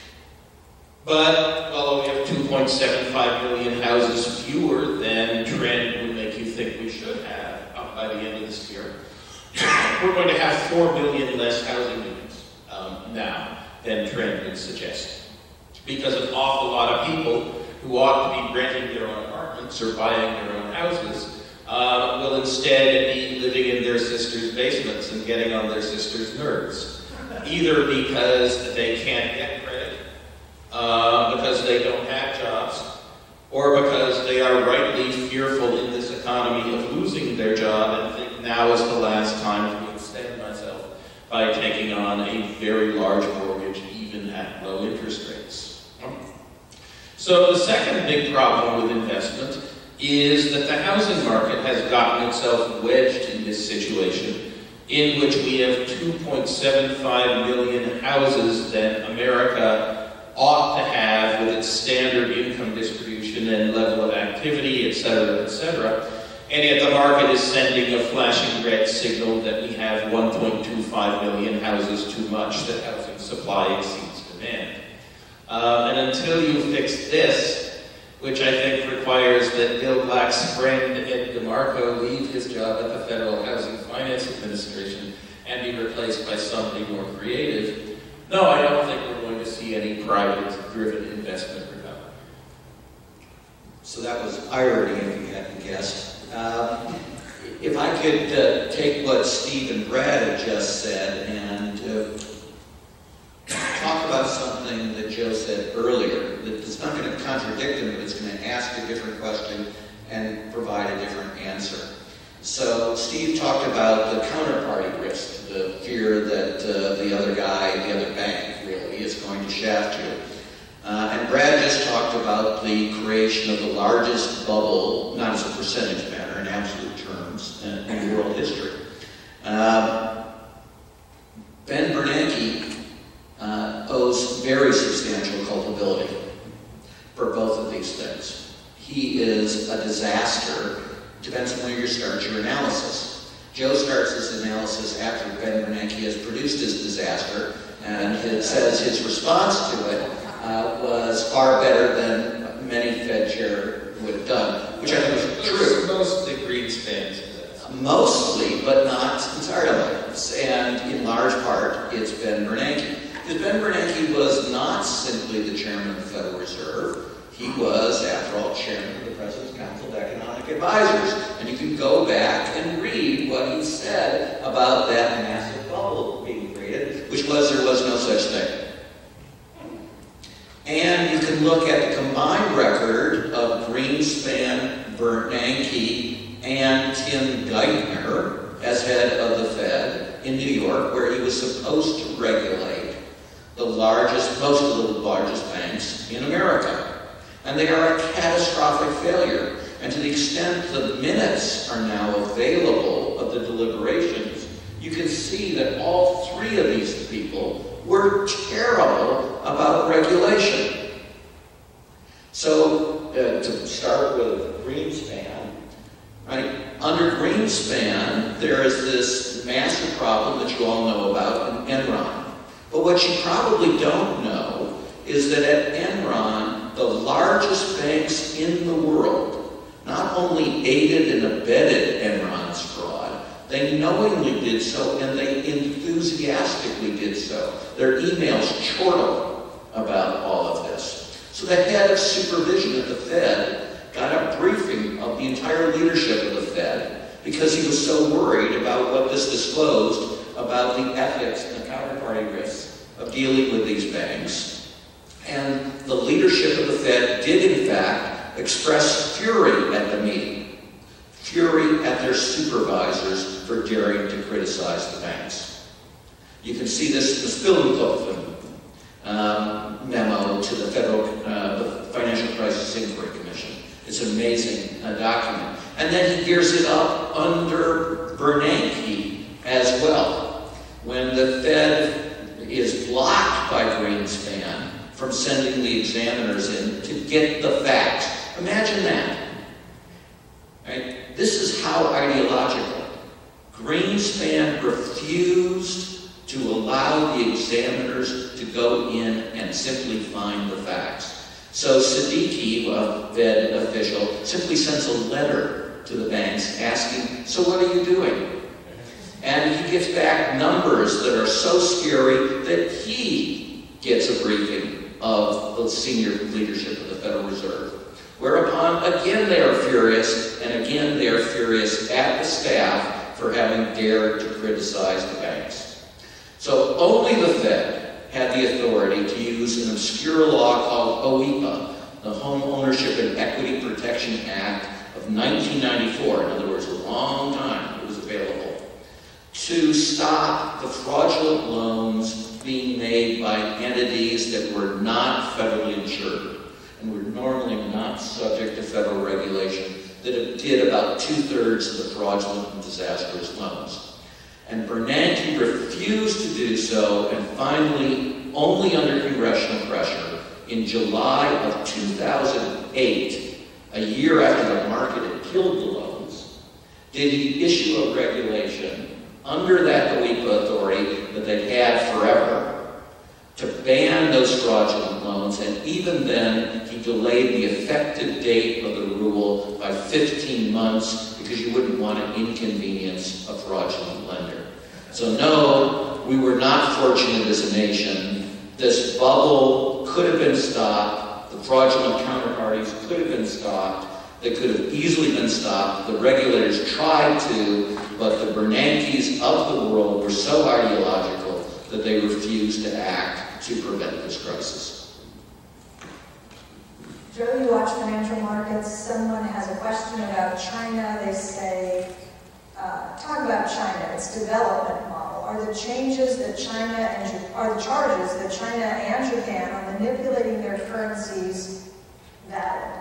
but, although we have two point seven five million houses fewer than trend would make you think we should have uh, by the end of this year, we're going to have four million less housing units um, now than trend would suggest. Because an awful lot of people who ought to be renting their own apartments or buying their own houses uh, will instead be living in their sisters' basements and getting on their sisters' nerves. Either because they can't get credit, uh, because they don't have jobs, or because they are rightly fearful in this economy of losing their job and think now is the last time to extend myself by taking on a very large mortgage even at low interest rates. So the second big problem with investment is that the housing market has gotten itself wedged in this situation in which we have two point seven five million houses that America ought to have with its standard income distribution and level of activity, et cetera, et cetera. And yet the market is sending a flashing red signal that we have one point two five million houses too much, that housing supply exceeds demand. Um, and until you fix this, which I think requires that Bill Black's friend Ed DeMarco leave his job at the Federal Housing Finance Administration and be replaced by somebody more creative, no, I don't think we're going to see any private-driven investment recovery. So that was irony, if you hadn't guessed. Um, if I could uh, take what Steve and Brad had just said and uh, talk about something that Joe said earlier, that it's not going to contradict him, but it's going to ask a different question and provide a different answer. So Steve talked about the counterparty risk, the fear that uh, the other guy, the other bank, really is going to shaft you. Uh, and Brad just talked about the creation of the largest bubble, not as a percentage matter, in absolute terms, in, in world history. Uh, Ben Bernanke Uh, owes very substantial culpability for both of these things. He is a disaster. Depends on where you start your analysis. Joe starts his analysis after Ben Bernanke has produced his disaster, and it says his response to it uh, was far better than many Fed chair would have done, which I think was true. Mostly Greenspan's. Mostly, but not entirely. And in large part, it's Ben Bernanke. Because Ben Bernanke was not simply the chairman of the Federal Reserve. He was, after all, chairman of the President's Council of Economic Advisors. And you can go back and read what he said about that massive bubble being created, which was there was no such thing. And you can look at the combined record of Greenspan, Bernanke, and Tim Geithner as head of the Fed in New York, where he was supposed to regulate the largest, most of the largest banks in America. And they are a catastrophic failure. And to the extent the minutes are now available of the deliberations, you can see that all three of these people were terrible about regulation. So, uh, to start with Greenspan, right? Under Greenspan, there is this massive problem that you all know about in Enron. But what you probably don't know is that at Enron, the largest banks in the world not only aided and abetted Enron's fraud, they knowingly did so and they enthusiastically did so. Their emails chortled about all of this. So the head of supervision at the Fed got a briefing of the entire leadership of the Fed because he was so worried about what this disclosed about the ethics and the counterparty risks of dealing with these banks. And the leadership of the Fed did, in fact, express fury at the meeting, fury at their supervisors for daring to criticize the banks. You can see this in the Spillenkoffen um, memo to the Federal uh, the Financial Crisis Inquiry Commission. It's an amazing uh, document. And then he gears it up under Bernanke as well. When the Fed is blocked by Greenspan from sending the examiners in to get the facts. Imagine that. how ideological. Greenspan refused to allow the examiners to go in and simply find the facts. So Siddiqui, a Fed official, simply sends a letter to the banks asking, so what are you doing? And he gets back numbers that are so scary that he gets a briefing of the senior leadership of the Federal Reserve. Whereupon, again, they are furious, and again, they are furious at the staff for having dared to criticize the banks. So only the Fed had the authority to use an obscure law called O E P A, the Home Ownership and Equity Protection Act of nineteen ninety-four, in other words, a long time it was available, to stop the fraudulent loans being made by entities that were not federally insured and were normally not subject to federal regulation, that did about two-thirds of the fraudulent and disastrous loans. And Bernanke refused to do so, and finally, only under congressional pressure, in July of two thousand eight, a year after the market had killed the loans, did he issue a regulation under that O E P A authority that they'd had forever to ban those fraudulent loans, and even then he delayed the effective date of the rule by fifteen months because you wouldn't want to inconvenience a fraudulent lender. So no, we were not fortunate as a nation. This bubble could have been stopped, the fraudulent counterparties could have been stopped, they could have easily been stopped. The regulators tried to, but the Bernankes of the world were so ideological that they refused to act to prevent this crisis. Joe, you watch financial markets. Someone has a question about China. They say, uh, talk about China, its development model. Are the changes that China and are the charges that China and Japan are manipulating their currencies valid?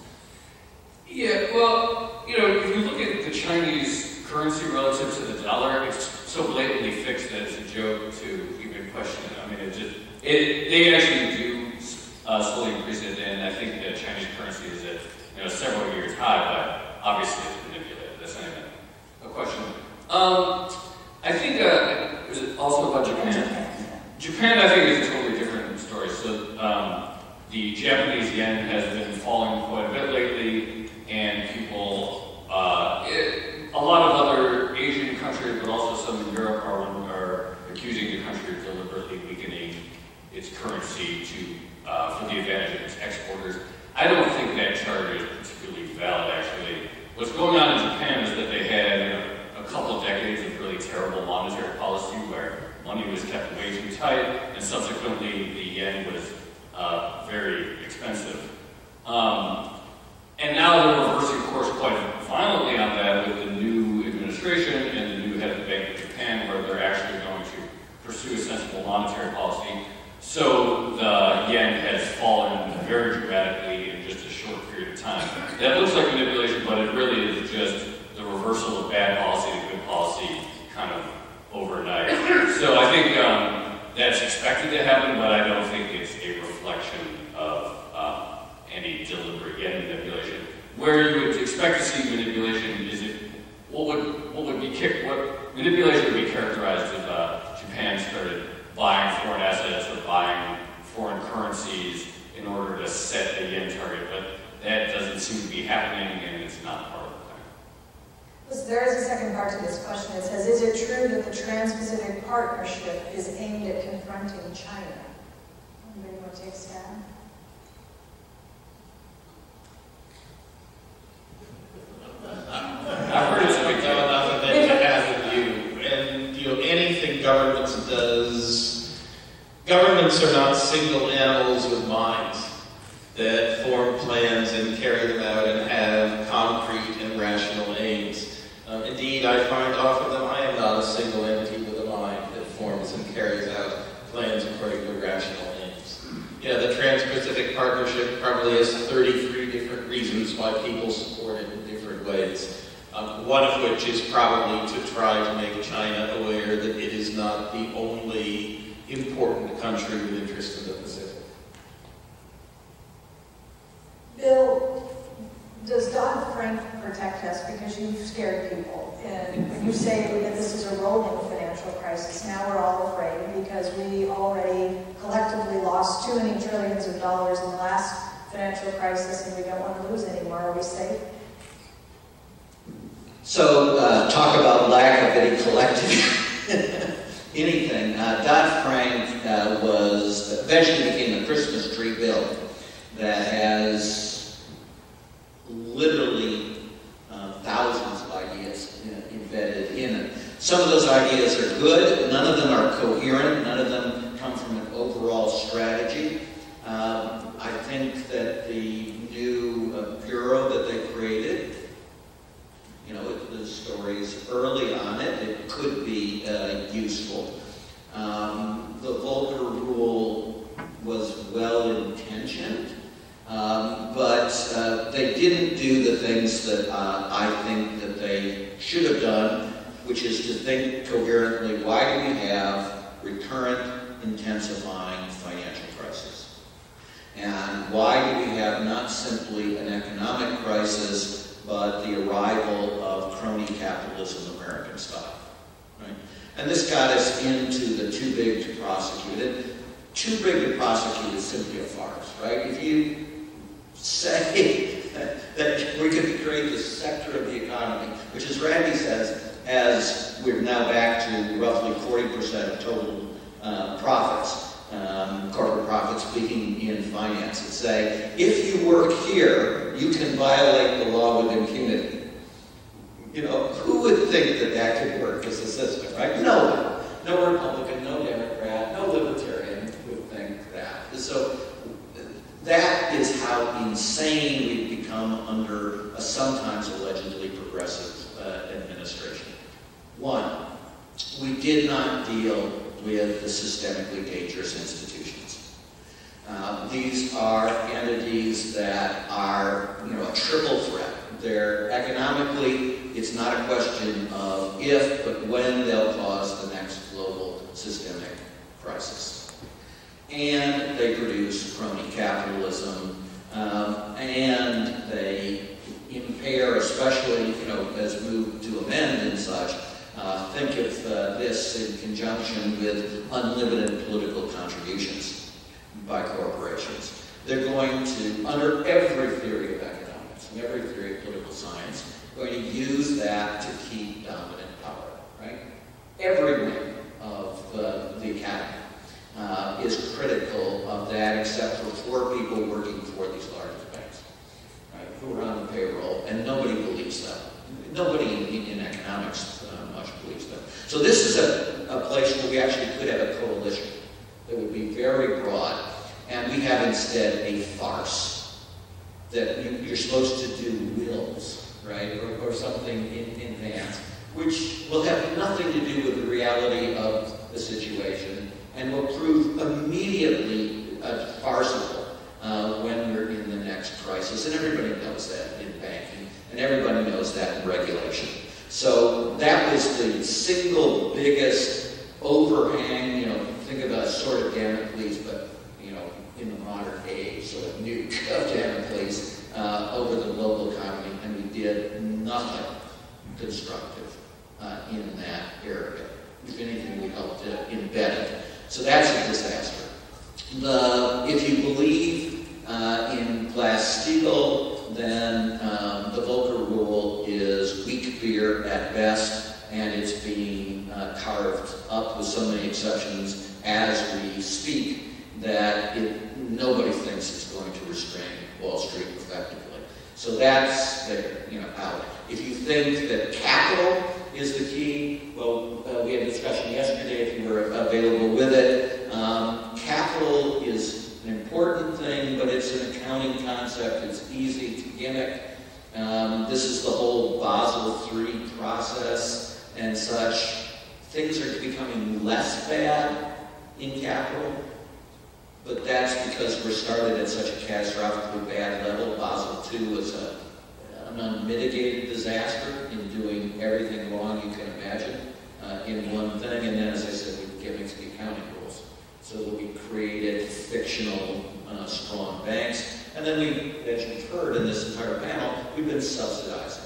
Yeah, well, you know, if you look at the Chinese currency relative to the dollar, it's so blatantly fixed that it's a joke to even question it. I mean, it just, it, they actually do uh, slowly increase it, and I think the Chinese currency is at, you know, several years high, but obviously it's manipulated. That's not even a question. Um, I think, uh, is it also about Japan? Japan, I think, is a totally different story. So, um, the Japanese yen has been falling quite a bit lately, and people, uh, it, a lot of other Asian countries, but also some in Europe, are, are accusing the country of deliberately weakening its currency to, uh, for the advantage of its exporters. I don't think that charge is particularly valid, actually. What's going on in Japan is that they had, you know, a couple of decades of really terrible monetary policy where money was kept way too tight, and subsequently the yen was uh, very expensive. Um, and now they're reversing course quite violently on that with the new administration and the new head of the Bank of Japan, where they're actually going to pursue a sensible monetary policy. So the yen has fallen very dramatically in just a short period of time. That looks like manipulation, but it really is just the reversal of bad policy to good policy kind of overnight. So I think um, that's expected to happen, but I don't think it's a reflection of uh, any deliberate yen manipulation. Where you would expect to see manipulation is if what would what would be what manipulation would be characterized if uh, Japan started buying foreign assets or buying foreign currencies in order to set a yen target, but that doesn't seem to be happening, and it's not part of the plan. There is a second part to this question. It says, is it true that the Trans-Pacific Partnership is aimed at confronting China? Anybody want to take a stab? I've heard it's a big deal. Enough of it to have a view. And, you know, anything governments does, governments are not single animals with minds that form plans and carry them out and have concrete and rational aims. Um, indeed, I find often that I am not a single entity with a mind that forms and carries out plans according to rational aims. Yeah, the Trans-Pacific Partnership probably has thirty-three different reasons why people support it in different ways. Um, one of which is probably to try to make China aware that it is not the only important country with interest in the Pacific. Bill, does Dodd-Frank protect us? Because you've scared people. And when you say that this is a rolling financial crisis, now we're all afraid because we already collectively lost too many trillions of dollars in the last financial crisis, and we don't want to lose anymore. Are we safe? So, uh, talk about lack of any collective anything. Uh, Dodd-Frank uh, was eventually became a Christmas tree bill that has literally uh, thousands of ideas uh, embedded in it. Some of those ideas are good. None of them are coherent. None of them come from an overall strategy. Um, I think that the new uh, bureau that they created, you know, the stories early on it, it could be uh, useful. Um, the Volcker rule was well-intentioned, um, but uh, they didn't do the things that uh, I think that they should have done, which is to think coherently, why do we have recurrent, intensifying financial crisis? And why do we have not simply an economic crisis, but the arrival of crony capitalism, American style, right? And this got us into the too big to prosecute. And too big to prosecute is simply a farce, right? If you say that we could create this sector of the economy, which, as Randy says, as we're now back to roughly forty percent of total uh, profits, um, corporate profits being in finance, and say, if you work here, you can violate the law with impunity. You know, who would think that that could work as a system, right? No one. No Republican, no Democrat, no Libertarian would think that. So that is how insane we've become under a sometimes allegedly progressive uh, administration. One, we did not deal with the systemically dangerous institutions. Uh, these are entities that are, you know, a triple threat. They're economically, it's not a question of if, but when they'll cause the next global systemic crisis. And they produce crony capitalism, um, and they impair, especially, you know, as moved to amend and such. Uh, think of uh, this in conjunction with unlimited political contributions by corporations. They're going to, under every theory of economics and every theory of political science, going to use that to keep dominant power, right? Every wing of uh, the academy uh, is critical of that, except for four people working for these largest banks, right, who are on the payroll, and nobody believes them. Nobody in, in economics uh, much believes them. So this is a, a place where we actually could have a coalition that would be very broad, and we have instead a farce that you, you're supposed to do wills, right, or, or something in, in advance, which will have nothing to do with the reality of the situation and will prove immediately uh, farcical uh, when we're in the next crisis. And everybody knows that in banking, and everybody knows that in regulation. So that was the single biggest overhang, you know, think of a sort of Damocles, but, you know, in the modern age, sort of nuke of Damocles uh, over the global economy, and we did nothing constructive uh, in that area. If anything, we helped to embed it. So that's a disaster. The, if you believe uh, in Glass-Steagall, then um, the Volcker rule is weak beer at best, and it's being uh, carved up with so many exceptions as we speak that it, nobody thinks it's going to restrain Wall Street effectively. So that's there, you know, out. If you think that capital is the key, well, uh, we had a discussion yesterday, if you were available with it. Um, capital is an important thing, but it's an accounting concept. It's easy to gimmick. Um, this is the whole Basel three process and such. Things are becoming less bad in capital, but that's because we're started at such a catastrophically bad level. Basel two was a, an unmitigated disaster in doing everything wrong you can imagine uh, in one thing, and then, as I said, we gimmicks the accounting rules, so that we created fictional uh, strong banks. And then we, as you've heard in this entire panel, we've been subsidizing.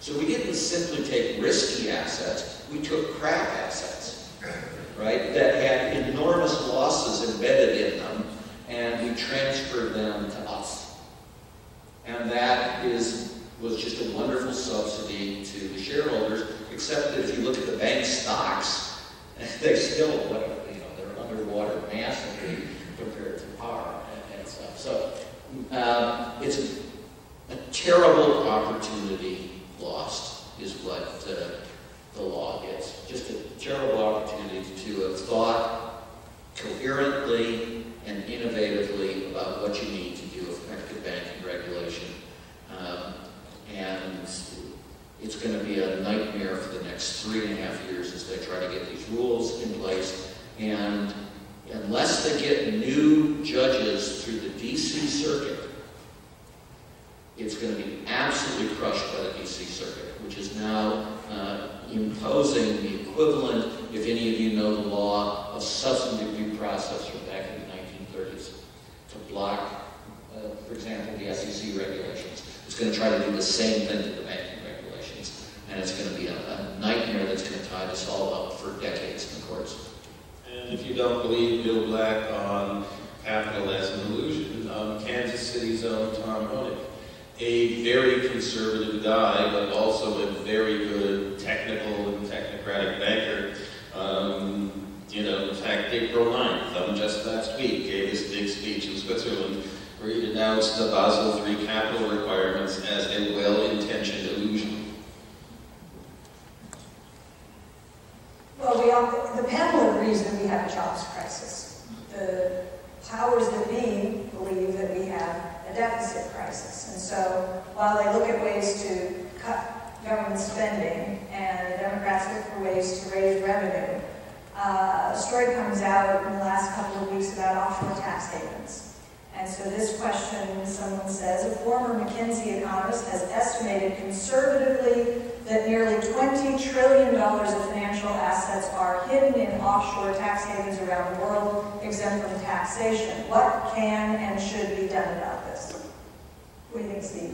So we didn't simply take risky assets, we took crap assets, right, that had enormous losses embedded in them, and we transferred them to us. And that is, was just a wonderful subsidy to the shareholders, except that if you look at the bank stocks, they still, whatever, you know, they're underwater massively compared to par and, and stuff. So um, it's a, a terrible opportunity lost, is what uh, the law is. Just a terrible opportunity to have thought coherently and innovatively about what you need to do effective banking regulation. Um, and it's going to be a nightmare for the next three and a half years as they try to get these rules in place. And unless they get new judges through the D C Circuit, it's going to be absolutely crushed by the D C Circuit, which is now uh, imposing the equivalent, if any of you know the law, of substantive due process from back in the nineteen thirties to block, uh, for example, the S E C regulations. It's going to try to do the same thing to the banking regulations, and it's going to be a, a nightmare that's going to tie us all up for decades in the courts. And if you don't believe Bill Black on capital as an illusion, um, Kansas City's own Tom Honig, a very conservative guy, but also a very good technical and technocratic banker. Um, you know, in fact, April ninth, um, just last week, gave this big speech in Switzerland where he denounced the Basel three capital requirements as a well-intentioned illusion. Well, we all, the panel agrees that we have a jobs crisis. The powers that be believe that we have a deficit crisis. And so while they look at ways to cut government spending and the Democrats look for ways to raise revenue, uh, a story comes out in the last couple of weeks about offshore tax havens. And so this question, someone says, a former McKinsey economist has estimated conservatively that nearly twenty trillion dollars of financial assets are hidden in offshore tax havens around the world, exempt from taxation. What can and should be done about this? What do you think, Steve?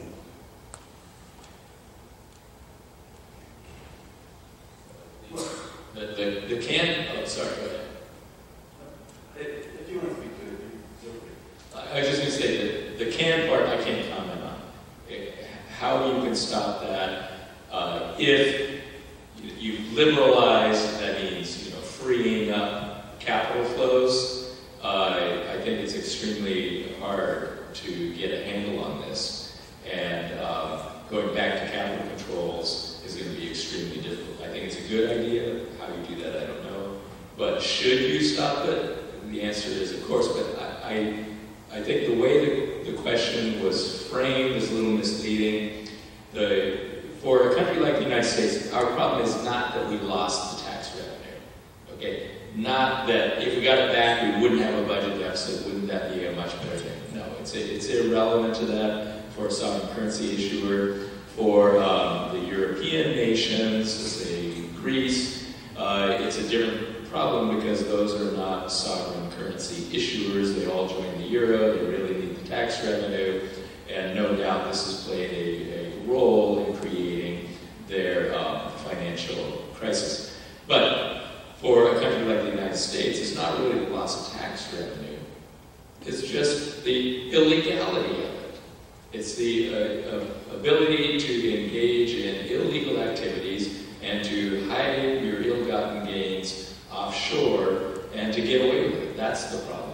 The, the, the can, oh, sorry, go ahead. If, if you want to speak to it, feel free. I was just going to say that the can part I can't comment on. How you can stop that, uh, if you, you liberalize, that means, you know, freeing up capital flows, uh, I think it's extremely hard to get a handle on this. And um, going back to capital controls is going to be extremely difficult. I think it's a good idea. How you do that, I don't know. But should you stop it? The answer is, of course, but I, I I think the way the, the question was framed is a little misleading. The, for a country like the United States, our problem is not that we lost the tax revenue, okay? Not that if we got it back, we wouldn't have a budget deficit. Wouldn't that be a much better thing? No, it's, it's irrelevant to that for a sovereign currency issuer. For um, the European nations, say Greece, uh, it's a different problem because those are not sovereign currency issuers. They all join the euro. They really need the tax revenue. And no doubt this has played a, a role in creating their um, financial crisis. But for a country like the United States, it's not really the loss of tax revenue. It's just the illegality of it. It's the uh, uh, ability to engage in illegal activities and to hide your ill-gotten gains offshore and to get away with it. That's the problem.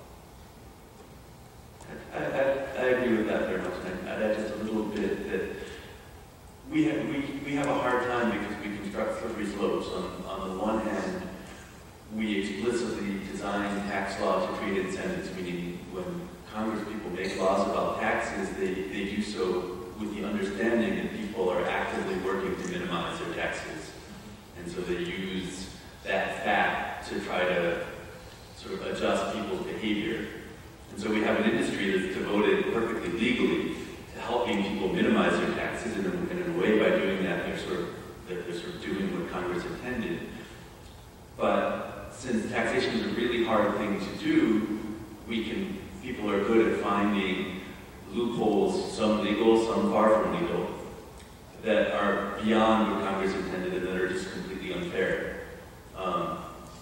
I, I, I agree with that very much, and I'd add just a little bit that we have, we, we have a hard time because we construct slippery slopes. On, on the one hand, we explicitly design tax law to create incentives, meaning when Congress people make laws about taxes, they, they do so with the understanding that people are actively working to minimize their taxes. And so they use that fact to try to sort of adjust people's behavior. And so we have an industry that's devoted perfectly legally to helping people minimize their taxes, and in, and in a way, by doing that, they're sort of they're, they're sort of doing what Congress intended. But since taxation is a really hard thing to do, we can people are good at finding loopholes, some legal, some far from legal, that are beyond what Congress intended and that are just completely unfair. Um,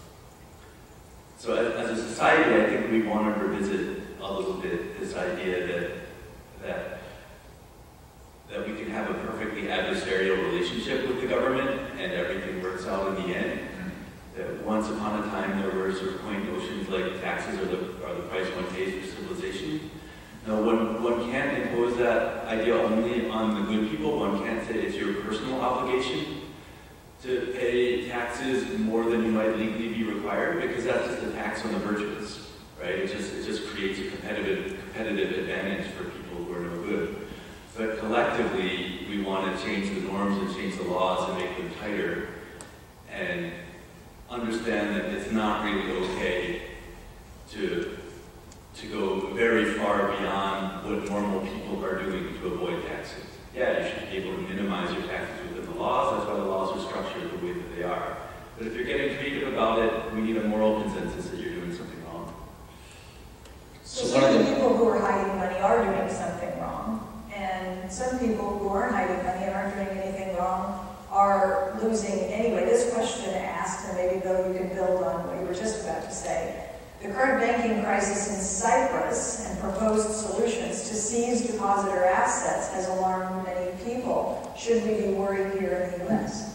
so as, as a society, I think we want to revisit a little bit this idea that that that we can have a perfectly adversarial relationship with the government and everything works out in the end. That once upon a time there were sort of quaint notions like taxes are the, are the price one pays for civilization. No, one, one can't impose that idea only on the good people. One can't say it's your personal obligation to pay taxes more than you might legally be required, because that's just a tax on the virtuous, right? It just, it just creates a competitive, competitive advantage for people who are no good. But collectively, we want to change the norms and change the laws and make them tighter, and understand that it's not really okay to, to go very far beyond what normal people are doing to avoid taxes. Yeah, you should be able to minimize your taxes within the laws. That's why the laws are structured the way that they are. But if you're getting creative about it, we need a moral consensus that you're doing something wrong. So some of the people who are hiding money are doing something wrong. And some people who aren't hiding money and aren't doing anything wrong are losing anyway. This question asked, and maybe Bill, you can build on what you were just about to say. The current banking crisis in Cyprus and proposed solutions to seize depositor assets has alarmed many people. Should we be worried here in the U S?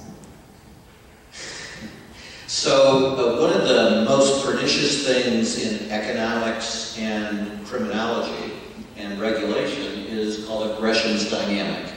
So uh, one of the most pernicious things in economics and criminology and regulation is called a Gresham's dynamic.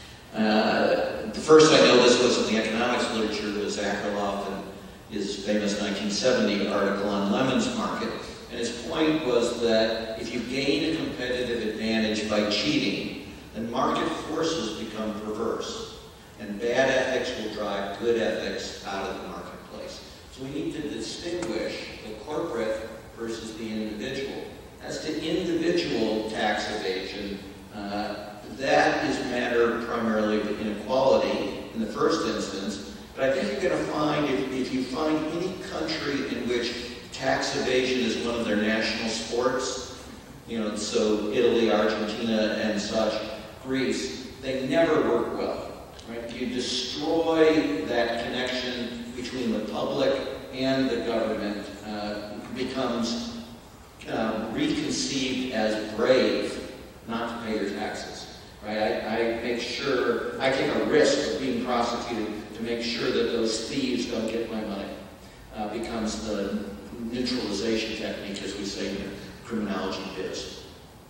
Uh, the first I know this was in the economics literature was Akerlof and his famous nineteen seventy article on Lemon's market. And his point was that if you gain a competitive advantage by cheating, then market forces become perverse. And bad ethics will drive good ethics out of the marketplace. So we need to distinguish the corporate versus the individual. As to individual tax evasion, uh, that is a matter primarily of inequality in the first instance. But I think you're going to find, if, if you find any country in which tax evasion is one of their national sports, you know, so Italy, Argentina, and such, Greece, they never work well. Right? If you destroy that connection between the public and the government, uh, it becomes Uh, reconceived as brave not to pay your taxes, right? I, I make sure, I take a risk of being prosecuted to make sure that those thieves don't get my money. Uh, becomes the neutralization technique, as we say in the criminology biz.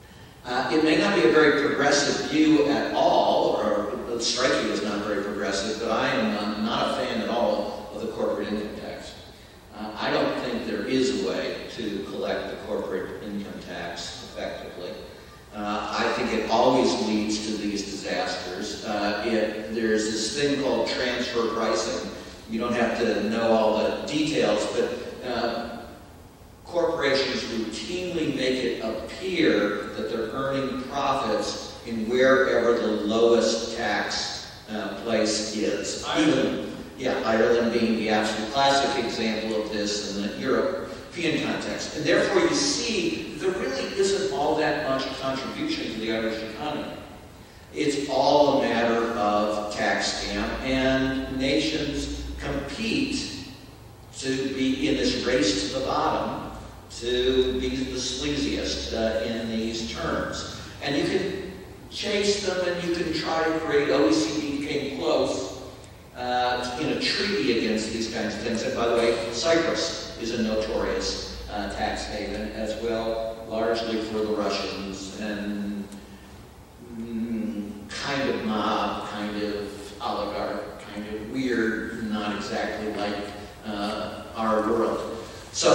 Uh, it may not be a very progressive view at all, or it would strike you as not very progressive, but I am not, not a fan at all of the corporate income tax. Uh, I don't think there is a way to collect the corporate income tax effectively. Uh, I think it always leads to these disasters. Uh, it, there's this thing called transfer pricing. You don't have to know all the details, but uh, corporations routinely make it appear that they're earning profits in wherever the lowest tax uh, place is. Even, yeah, Ireland being the absolute classic example of this in the European context. And therefore you see there really isn't all that much contribution to the Irish economy. It's all a matter of tax scam, and nations compete to be in this race to the bottom, to be the sleaziest uh, in these terms. And you can chase them and you can try to create, O E C D came close, Uh, in a treaty against these kinds of things. And by the way, Cyprus is a notorious uh, tax haven as well, largely for the Russians, and mm, kind of mob, kind of oligarch, kind of weird, not exactly like uh, our world. So,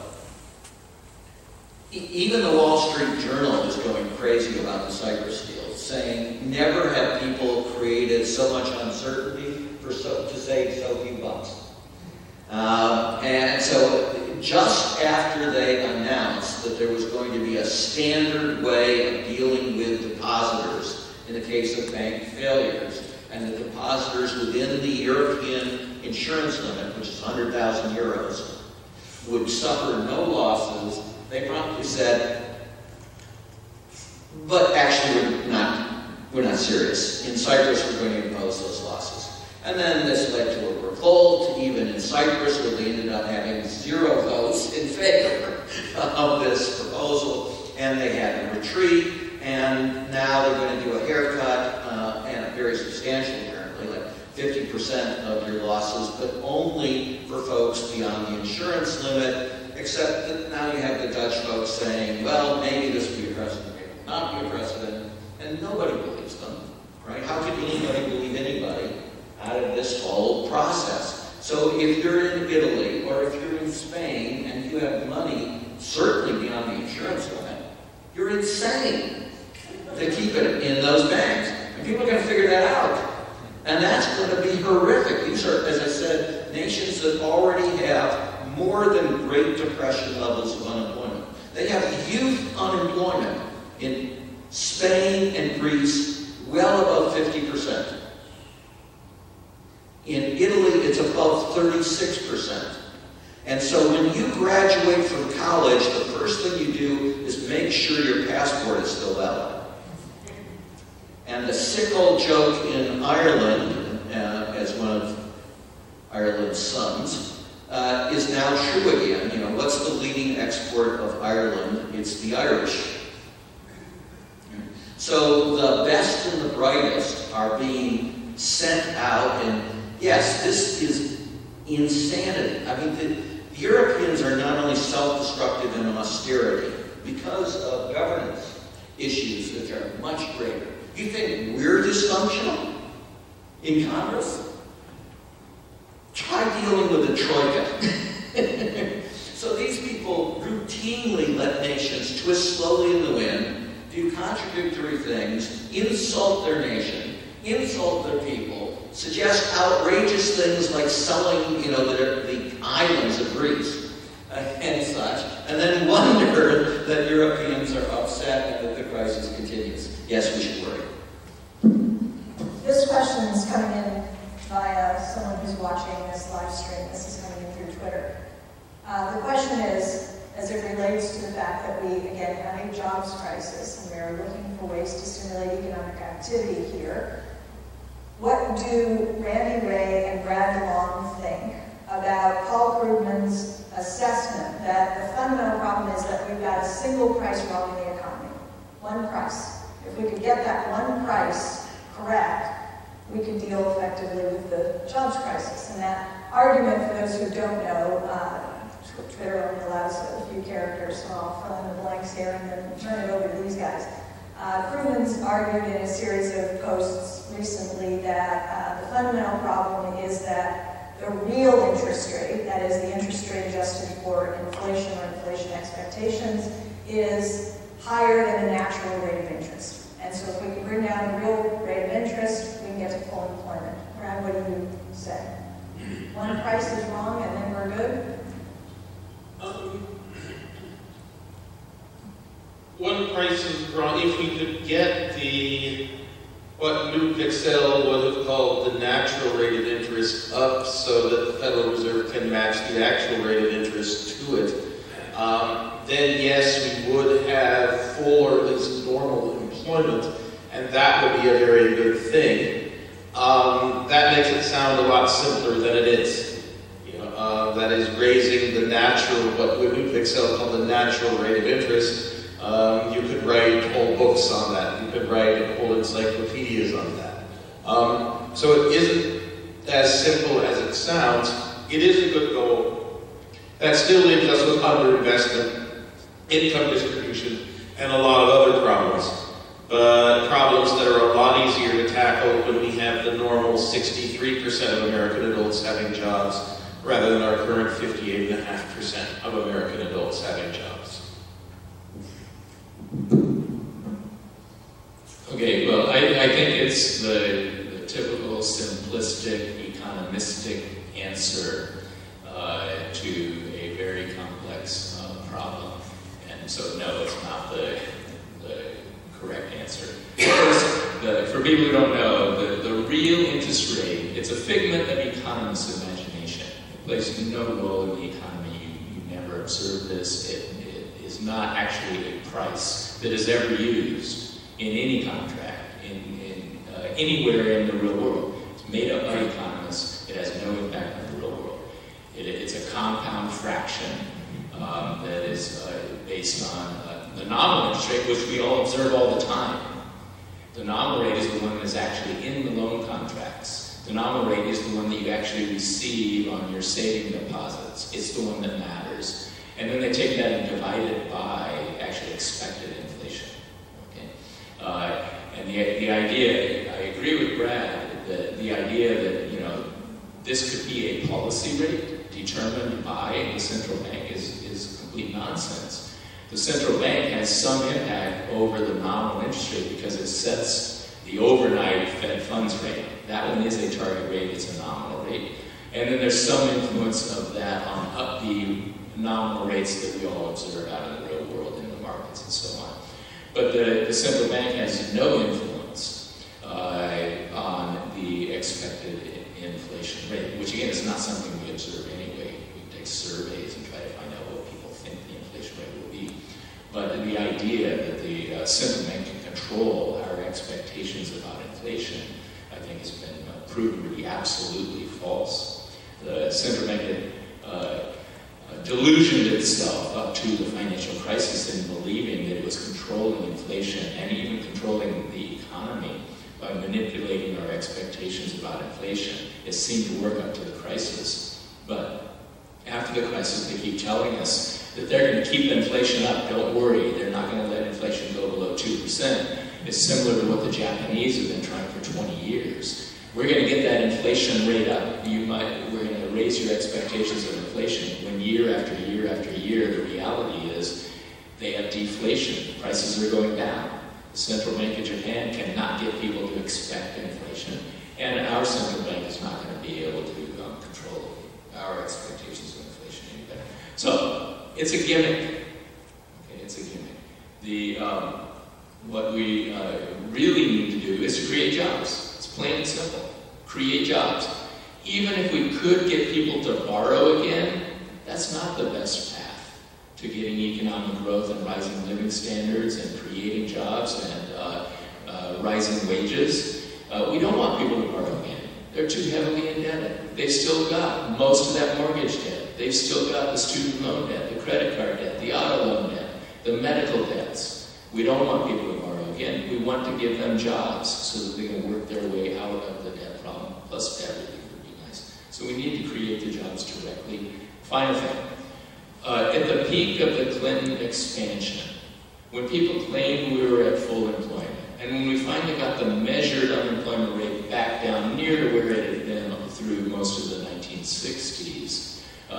e even the Wall Street Journal is going crazy about the Cyprus deal, saying never have people created so much uncertainty So, to save so few bucks. Um, and so just after they announced that there was going to be a standard way of dealing with depositors in the case of bank failures, and the depositors within the European insurance limit, which is one hundred thousand euros, would suffer no losses, they promptly said, but actually we're not we're not serious. In Cyprus, we're going to impose those losses. And then this led to a revolt, even in Cyprus, where they ended up having zero votes in favor of this proposal, and they had to retreat, and now they're going to do a haircut, uh, and very substantial, apparently, like fifty percent of your losses, but only for folks beyond the insurance limit, except that now you have the Dutch folks saying, well, maybe this will be a precedent, maybe it will not be a precedent, and nobody believes them, right? How could anybody believe anybody out of this whole process? So if you're in Italy, or if you're in Spain, and you have money, certainly beyond the insurance limit, you're insane to keep it in those banks. And people are going to figure that out. And that's going to be horrific. These are, as I said, nations that already have more than Great Depression levels of unemployment. They have youth unemployment in Spain and Greece well above fifty percent. In Italy, it's above thirty-six percent. And so when you graduate from college, the first thing you do is make sure your passport is still valid. And the sick old joke in Ireland, uh, as one of Ireland's sons, uh, is now true again. You know, what's the leading export of Ireland? It's the Irish. So the best and the brightest are being sent out, and yes, this is insanity. I mean, the, the Europeans are not only self-destructive in austerity because of governance issues that are much greater. You think we're dysfunctional in Congress? Try dealing with the Troika. So these people routinely let nations twist slowly in the wind, do contradictory things, insult their nation, insult their people, suggest outrageous things like selling, you know, the, the islands of Greece uh, and such, and then wonder that Europeans are upset and that the crisis continues. Yes, we should worry. This question is coming in via someone who's watching this live stream. This is coming in through Twitter. Uh, the question is, as it relates to the fact that we, again, have a jobs crisis and we are looking for ways to stimulate economic activity here, what do Randy Wray and Brad DeLong think about Paul Krugman's assessment that the fundamental problem is that we've got a single price wrong in the economy? One price. If we could get that one price correct, we could deal effectively with the jobs crisis. And that argument, for those who don't know, uh, Twitter only allows a few characters, so I'll fill in the blanks here and then turn it over to these guys. Uh, Krugman's argued in a series of posts recently that uh, the fundamental problem is that the real interest rate, that is the interest rate adjusted for inflation or inflation expectations, is higher than the natural rate of interest. And so if we can bring down the real rate of interest, we can get to full employment. Brad, what do you say? One price is wrong and then we're good? Um, one price is wrong. If we could get the, what New Pixel would have called the natural rate of interest up so that the Federal Reserve can match the actual rate of interest to it, um, then yes, we would have full or at least normal employment, and that would be a very good thing. Um, that makes it sound a lot simpler than it is. You know, uh, that is raising the natural, what New Pixel called the natural rate of interest. Um, you could write whole books on that. You could write whole encyclopedias on that. Um, so it isn't as simple as it sounds. It is a good goal. That still leaves us with underinvestment, income distribution, and a lot of other problems. But problems that are a lot easier to tackle when we have the normal sixty-three percent of American adults having jobs, rather than our current fifty-eight point five percent of American adults having jobs. Okay, well, I, I think it's the, the typical simplistic, economistic answer uh, to a very complex uh, problem. And so, no, it's not the, the correct answer. First, the, for people who don't know, the, the real interest rate, it's a figment of economists' imagination. It plays no role in the economy. You, you never observe this. It, it is not actually a price that is ever used in any contract, in, anywhere in the real world. It's made up by economists. It has no impact on the real world. It, it's a compound fraction um, that is uh, based on uh, the nominal interest rate, which we all observe all the time. The nominal rate is the one that is actually in the loan contracts. The nominal rate is the one that you actually receive on your saving deposits. It's the one that matters. And then they take that and divide it by actually expected inflation. Okay? Uh, and the, the idea, I agree with Brad, that the idea that, you know, this could be a policy rate determined by the central bank is, is complete nonsense. The central bank has some impact over the nominal interest rate because it sets the overnight Fed funds rate. That one is a target rate, it's a nominal rate. And then there's some influence of that on up the nominal rates that we all observe out in the real world, in the markets and so on. But the, the central bank has no influence uh, on the expected inflation rate, which again is not something we observe anyway. We take surveys and try to find out what people think the inflation rate will be. But the idea that the uh, central bank can control our expectations about inflation, I think has been uh, proven to be absolutely false. The central bank had uh, delusioned itself up to the financial crisis in believing that it was controlling inflation and even controlling the economy by manipulating our expectations about inflation. It seemed to work up to the crisis. But after the crisis, they keep telling us that they're going to keep inflation up. Don't worry, they're not going to let inflation go below two percent. It's similar to what the Japanese have been trying for twenty years. We're going to get that inflation rate up. You might, we're going to raise your expectations of inflation when year after year after year, the reality is they have deflation. Prices are going down. The central bank of Japan cannot get people to expect inflation, and our central bank is not going to be able to um, control our expectations of inflation any better. So it's a gimmick. Okay, it's a gimmick. The um, what we uh, really need to do is to create jobs. It's plain and simple. Create jobs. Even if we could get people to borrow again, that's not the best path to getting economic growth and rising living standards and creating jobs and uh, uh, rising wages. Uh, we don't want people to borrow again. They're too heavily indebted. They've still got most of that mortgage debt. They've still got the student loan debt, the credit card debt, the auto loan debt, the medical debts. We don't want people to borrow again. We want to give them jobs so that they can work their way out of the debt problem. Plus debt relief would be nice. So we need to create the jobs directly. Final thing. Uh, at the peak of the Clinton expansion, when people claimed we were at full employment, and when we finally got the measured unemployment rate back down near to where it had been through most of the nineteen sixties, uh,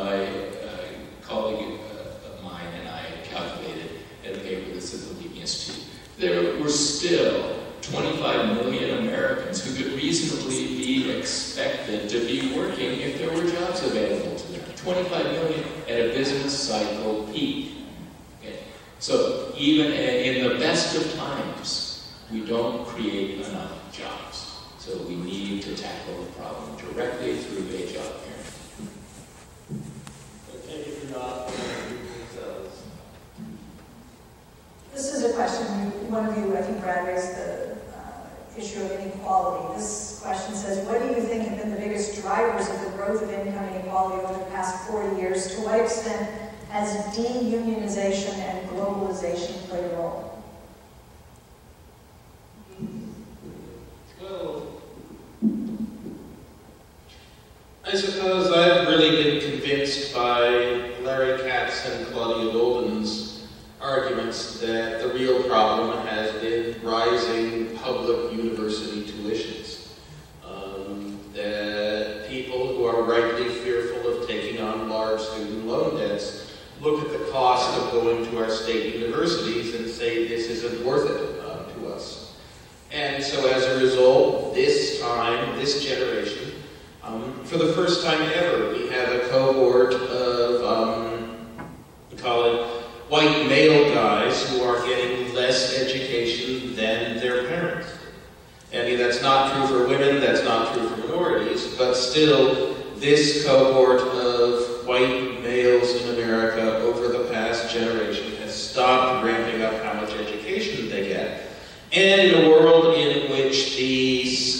a colleague of mine and I calculated at a paper that's at the Leaving Institute, there were still twenty-five million Americans who could reasonably be expected to be working if there were jobs available to them. twenty-five million at a business cycle peak. Okay. So even in the best of times, we don't create enough jobs. So we need to tackle the problem directly through a job fair. Thank you for not themselves. This is a question, one of you, I think Brad raised the uh, issue of inequality. This question says, what do you think have been the biggest drivers of the growth of income inequality over the past forty years? To what extent has deunionization and globalization played a role? Well, I suppose I've really been convinced by Larry Katz and Claudia Golden's arguments that the real problem has been rising public university tuitions. Um, that people who are rightly fearful of taking on large student loan debts look at the cost of going to our state universities and say this isn't worth it uh, to us. And so as a result, this time, this generation, um, for the first time ever, we have a cohort of, um, we call it white male guys who are getting less education than their parents. I mean, that's not true for women, that's not true for minorities, but still, this cohort of white males in America over the past generation has stopped ramping up how much education they get. And in a world in which the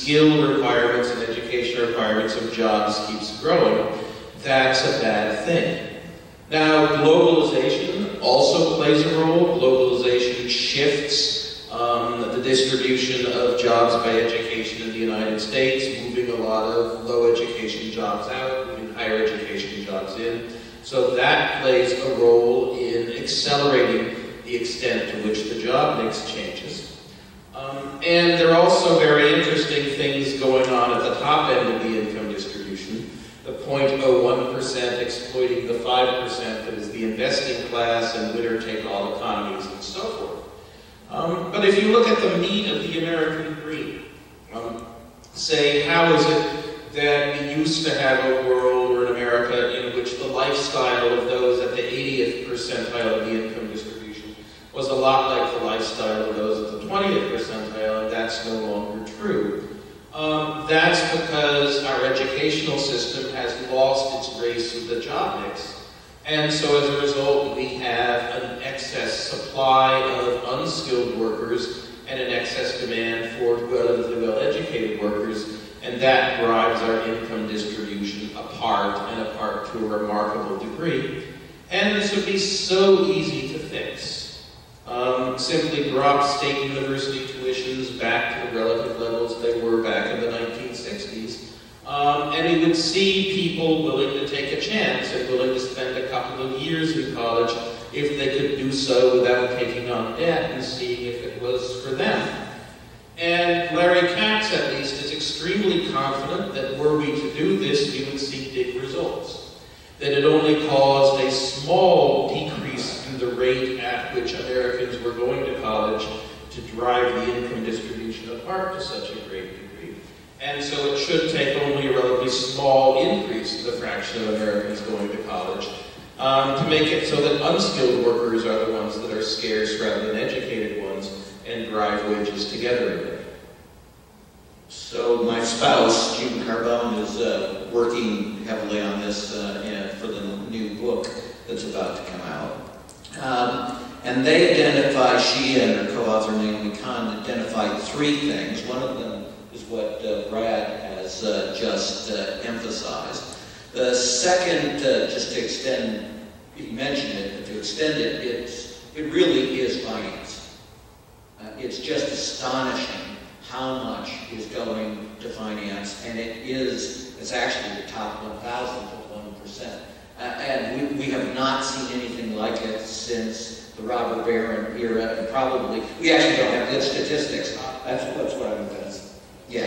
requirements of jobs keeps growing, that's a bad thing. Now, globalization also plays a role. Globalization shifts um, the distribution of jobs by education in the United States, moving a lot of low education jobs out, moving higher education jobs in. So that plays a role in accelerating the extent to which the job mix changes. Um, and there are also very interesting things going on at the top end of the income distribution. The zero point zero one percent exploiting the five percent that is the investing class and winner-take-all economies and so forth. Um, but if you look at the meat of the American dream, um, say, how is it that we used to have a world or an America in which the lifestyle of those at the eightieth percentile of the income distribution was a lot like the lifestyle of those at the twentieth percentile, and that's no longer true. Um, that's because our educational system has lost its race with the job mix. And so as a result, we have an excess supply of unskilled workers and an excess demand for relatively well-educated workers, and that drives our income distribution apart and apart to a remarkable degree. And this would be so easy to fix. Um, simply drop state university tuitions back to the relative levels they were back in the nineteen sixties. Um, and we would see people willing to take a chance and willing to spend a couple of years in college if they could do so without taking on debt and seeing if it was for them. And Larry Katz, at least, is extremely confident that were we to do this, we would see big results. That it only caused a small decrease in the rate at which Americans were going to college to drive the income distribution apart to such a great degree. And so it should take only a relatively small increase in the fraction of Americans going to college um, to make it so that unskilled workers are the ones that are scarce rather than educated ones and drive wages together again. So my spouse, June Carbone, is uh, working heavily on this uh, in, for the new book that's about to come out. Um, and they identify, she and her co-author Naomi Kahn identified three things. One of them is what uh, Brad has uh, just uh, emphasized. The second, uh, just to extend, you mentioned it, but to extend it, it's, it really is finance. Uh, it's just astonishing how much is going to finance, and it is, it's actually the top one thousandth of one percent. Uh, and we, we have not seen anything like it since the Robert Barron era, and probably, we actually don't have good statistics. That's, that's what I'm going to say. Yeah.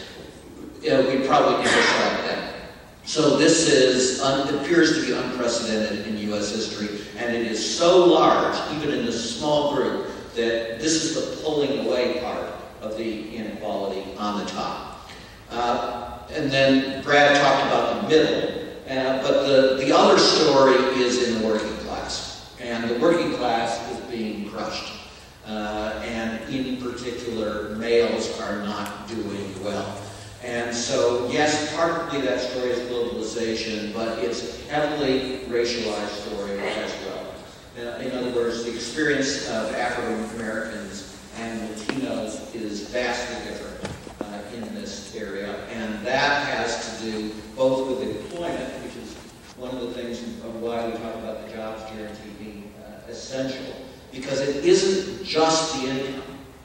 yeah. We probably never saw it then. So this is, un, it appears to be unprecedented in U S history, and it is so large, even in this small group, that this is the pulling away part of the inequality on the top. Uh, and then Brad talked about the middle, uh, but the, the other story is in the working class. And the working class is being crushed. Uh, and in particular, males are not doing well. And so, yes, partly that story is globalization, but it's a heavily racialized story as well. Uh, in other words, the experience of African Americans and Latinos is vastly different uh, in this area, and that has to do both with employment, which is one of the things of why we talk about the jobs guarantee being uh, essential, because it isn't just the income.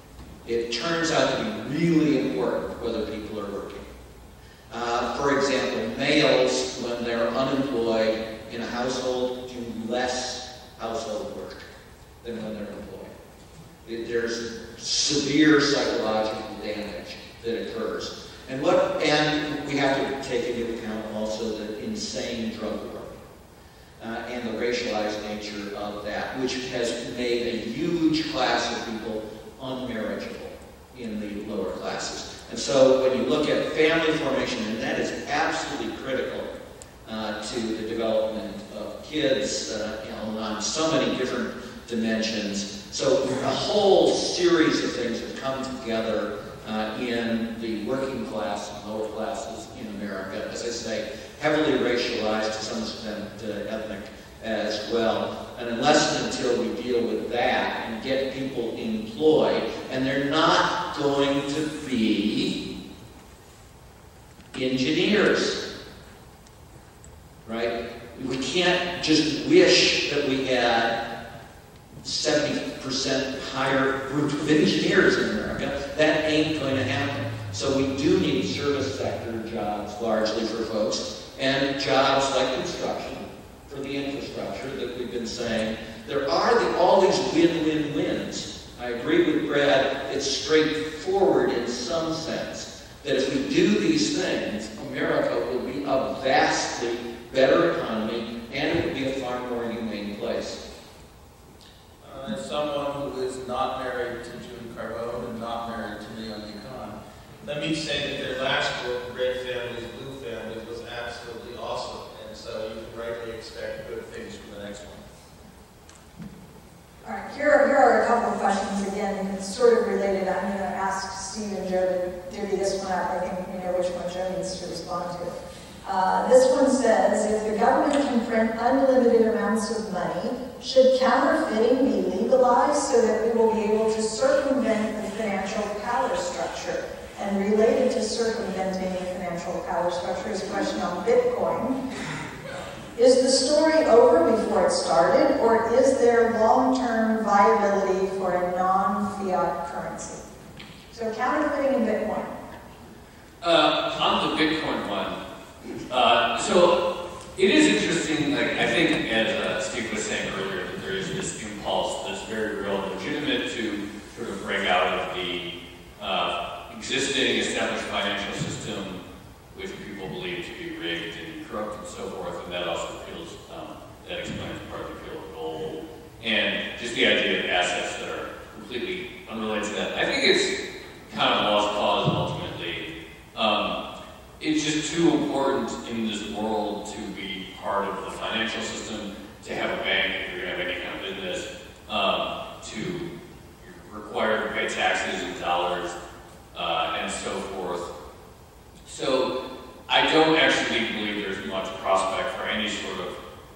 It turns out to be really important whether people are working. Uh, for example, males, when they're unemployed in a household, do less household work than when they're employed. There's severe psychological damage that occurs. And what, and we have to take into account also the insane drug war uh, and the racialized nature of that, which has made a huge class of people unmarriageable in the lower classes. And so when you look at family formation, and that is absolutely critical uh, to the development of kids uh, you know, on so many different dimensions. So a whole series of things have come together uh, in the working class and lower classes in America, as I say, heavily racialized, to some extent uh, ethnic as well. And unless and until we deal with that and get people employed, and they're not going to be engineers, right? We can't just wish that we had seventy percent higher group of engineers in America. That ain't going to happen. So we do need service sector jobs largely for folks, and jobs like construction for the infrastructure that we've been saying. There are the, all these win-win-wins. I agree with Brad, it's straightforward in some sense, that if we do these things, America will be a vastly better economy, and it will be a far more humane place. Uh, as someone who is not married to June Carbone and not married to Leon Yukon, let me say that their last book, Red Families, Blue Families, was absolutely awesome, and so you can rightly expect good things from the next one. All right, here, here are a couple of questions. Again, it's sort of related. I'm going to ask Steve and Joe to divvy this one up. I think we know which one Joe needs to respond to. Uh, this one says, if the government can print unlimited amounts of money, should counterfeiting be legalized so that we will be able to circumvent the financial power structure? And related to circumventing the financial power structure is a question on Bitcoin. Is the story over before it started, or is there long-term viability for a non-fiat currency? So counterfeiting and Bitcoin. Uh, on the Bitcoin one, uh, so it is interesting, like, I think as uh, Steve was saying earlier, that there is this impulse that's very real and legitimate to sort of break out of the uh, existing established financial system, which people believe to be rigged and corrupt and so forth, and that also feels, um, that explains part of the appeal of gold, and just the idea of assets that are completely unrelated to that. I think it's kind of lost cause ultimately. Um, it's just too important in this world to be part of the financial system, to have a bank if you're going to have any kind of business, um, to you're required to pay taxes in dollars, uh, and so forth. So I don't actually believe there's much prospect for any sort of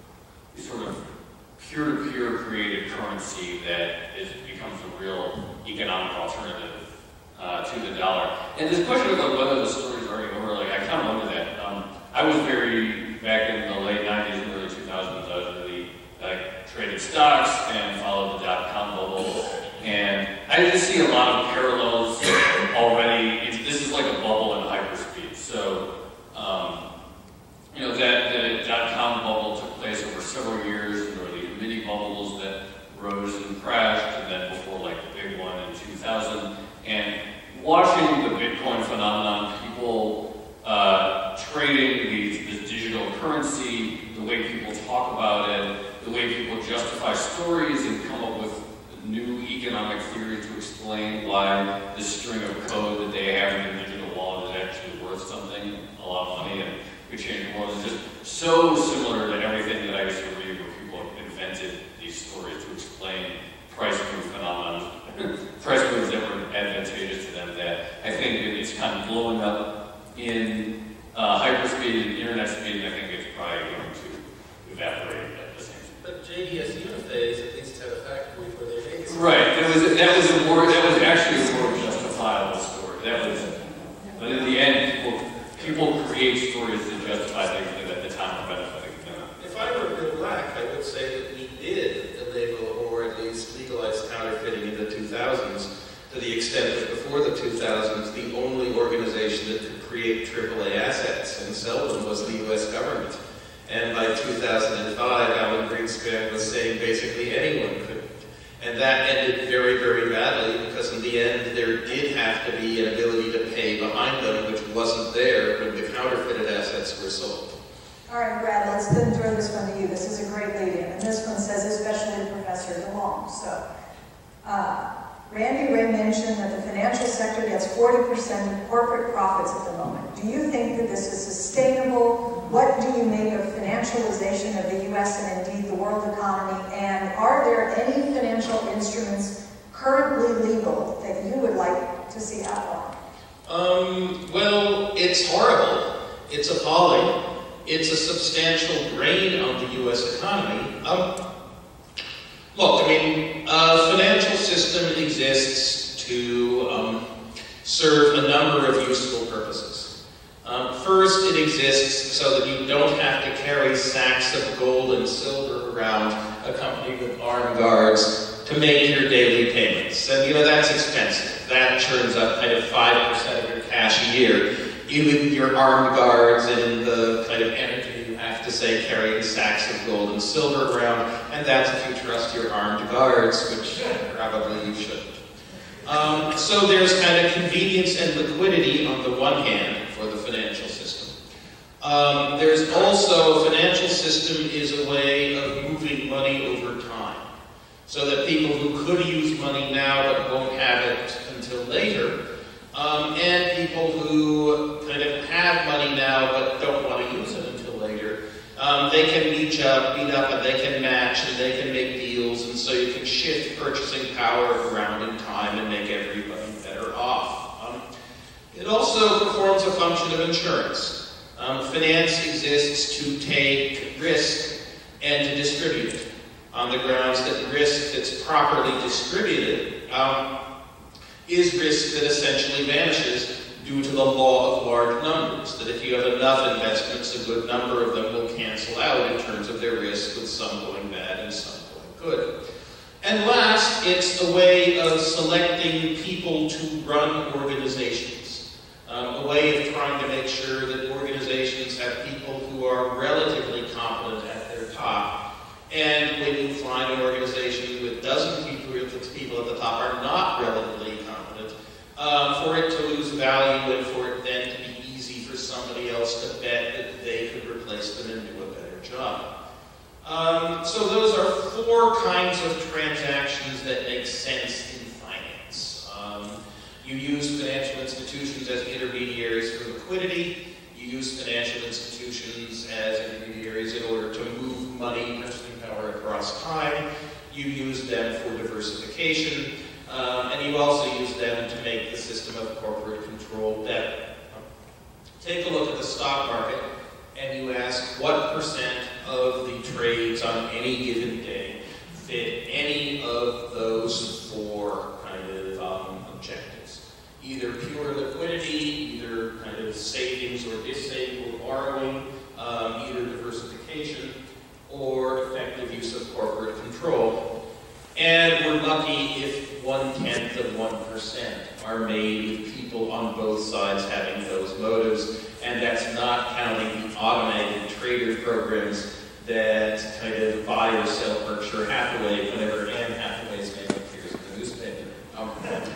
sort of peer-to-peer created currency that is, becomes a real economic alternative uh, to the dollar. And this question of like, whether the story's already over, like I kind of wonder that. Um, I was very, back in the late nineties and early two thousands, I was really like traded stocks and followed the dot-com bubble. And I just see a lot of parallels already. It's, this is like a bubble in hyperspeed. So Um, you know, that the dot-com bubble took place over several years, and there were these mini bubbles that rose and crashed, and then before like the big one in two thousand. And watching the Bitcoin phenomenon, people uh, trading these, this digital currency, the way people talk about it, the way people justify stories and come up with new economic theory to explain why this string of code that they have in their digital wallet is actually worth something, a lot of money, and could change the world. It's just so similar to everything that I used to read where people invented these stories to explain price move phenomena, price moves that were advantageous to them, that I think it's kind of blowing up in uh, hyperspeed and internet speed, and I think it's probably going to evaporate at the same time. But J D S Uniphase at least had a factory where they made it. Right, that was, that was a more, that was actually a more justifiable story. That was, but in the end, people, people create stories to justify things that at the time are benefiting them. If I were Bill Black, I would say that we did illegal or at least legalize counterfeiting in the two thousands to the extent that before the two thousands, the only organization that could create triple A assets and sell them was the U S government. And by two thousand five, Alan Greenspan was saying basically anyone could. And that ended very, very badly because in the end, there did have to be an ability to pay behind them, which wasn't there when the counterfeited assets were sold. All right, Brad, let's then throw this one to you. This is a great lead-in, and this one says especially to Professor DeLong. So, uh, Randy Wray mentioned that the financial sector gets forty percent of corporate profits at the moment. Do you think that this is sustainable? What do you make of financialization of the U S and indeed the world economy? And are there any financial instruments currently legal that you would like to see outlawed? Um, well, it's horrible. It's appalling. It's a substantial drain on the U S economy. Um, look, I mean, a financial system exists to um, serve a number of useful purposes. Um, for exists so that you don't have to carry sacks of gold and silver around, accompanied with armed guards, to make your daily payments. And, you know, that's expensive. That churns up kind of five percent of your cash a year, even your armed guards and the kind of energy you have to, say, carrying sacks of gold and silver around, and that's if you trust your armed guards, which probably you shouldn't. Um, so there's kind of convenience and liquidity on the one hand for the financial system. Um, there's also, a financial system is a way of moving money over time, so that people who could use money now but won't have it until later, um, and people who kind of have money now but don't want to use it until later, um, they can meet up, meet up and they can match and they can make deals, and so you can shift purchasing power around in time and make everybody better off. Um, it also performs a function of insurance. Um, finance exists to take risk and to distribute it, on the grounds that risk that's properly distributed um, is risk that essentially vanishes due to the law of large numbers, that if you have enough investments, a good number of them will cancel out in terms of their risk, with some going bad and some going good. And last, it's a way of selecting people to run organizations, um, a way of trying to make sure that organizations have people who are relatively competent at their top. And when you find an organization with dozens of people, people at the top are not relatively competent, um, for it to lose value and for it then to be easy for somebody else to bet that they could replace them and do a better job. Um, so those are four kinds of transactions that make sense in finance. Um, you use financial institutions as intermediaries for liquidity. You use financial institutions as intermediaries in order to move money, purchasing power across time. You use them for diversification, um, and you also use them to make the system of corporate control better. Take a look at the stock market, and you ask what percent of the trades on any given day fit any of those four kind of um, objectives. Either pure liquidity, either kind of savings or dissaving or borrowing, um, either diversification, or effective use of corporate control. And we're lucky if one-tenth of one percent are made with people on both sides having those motives, and that's not counting the automated trader programs that kind of buy or sell Berkshire Hathaway whenever Anne Hathaway's name appears in the newspaper. Um,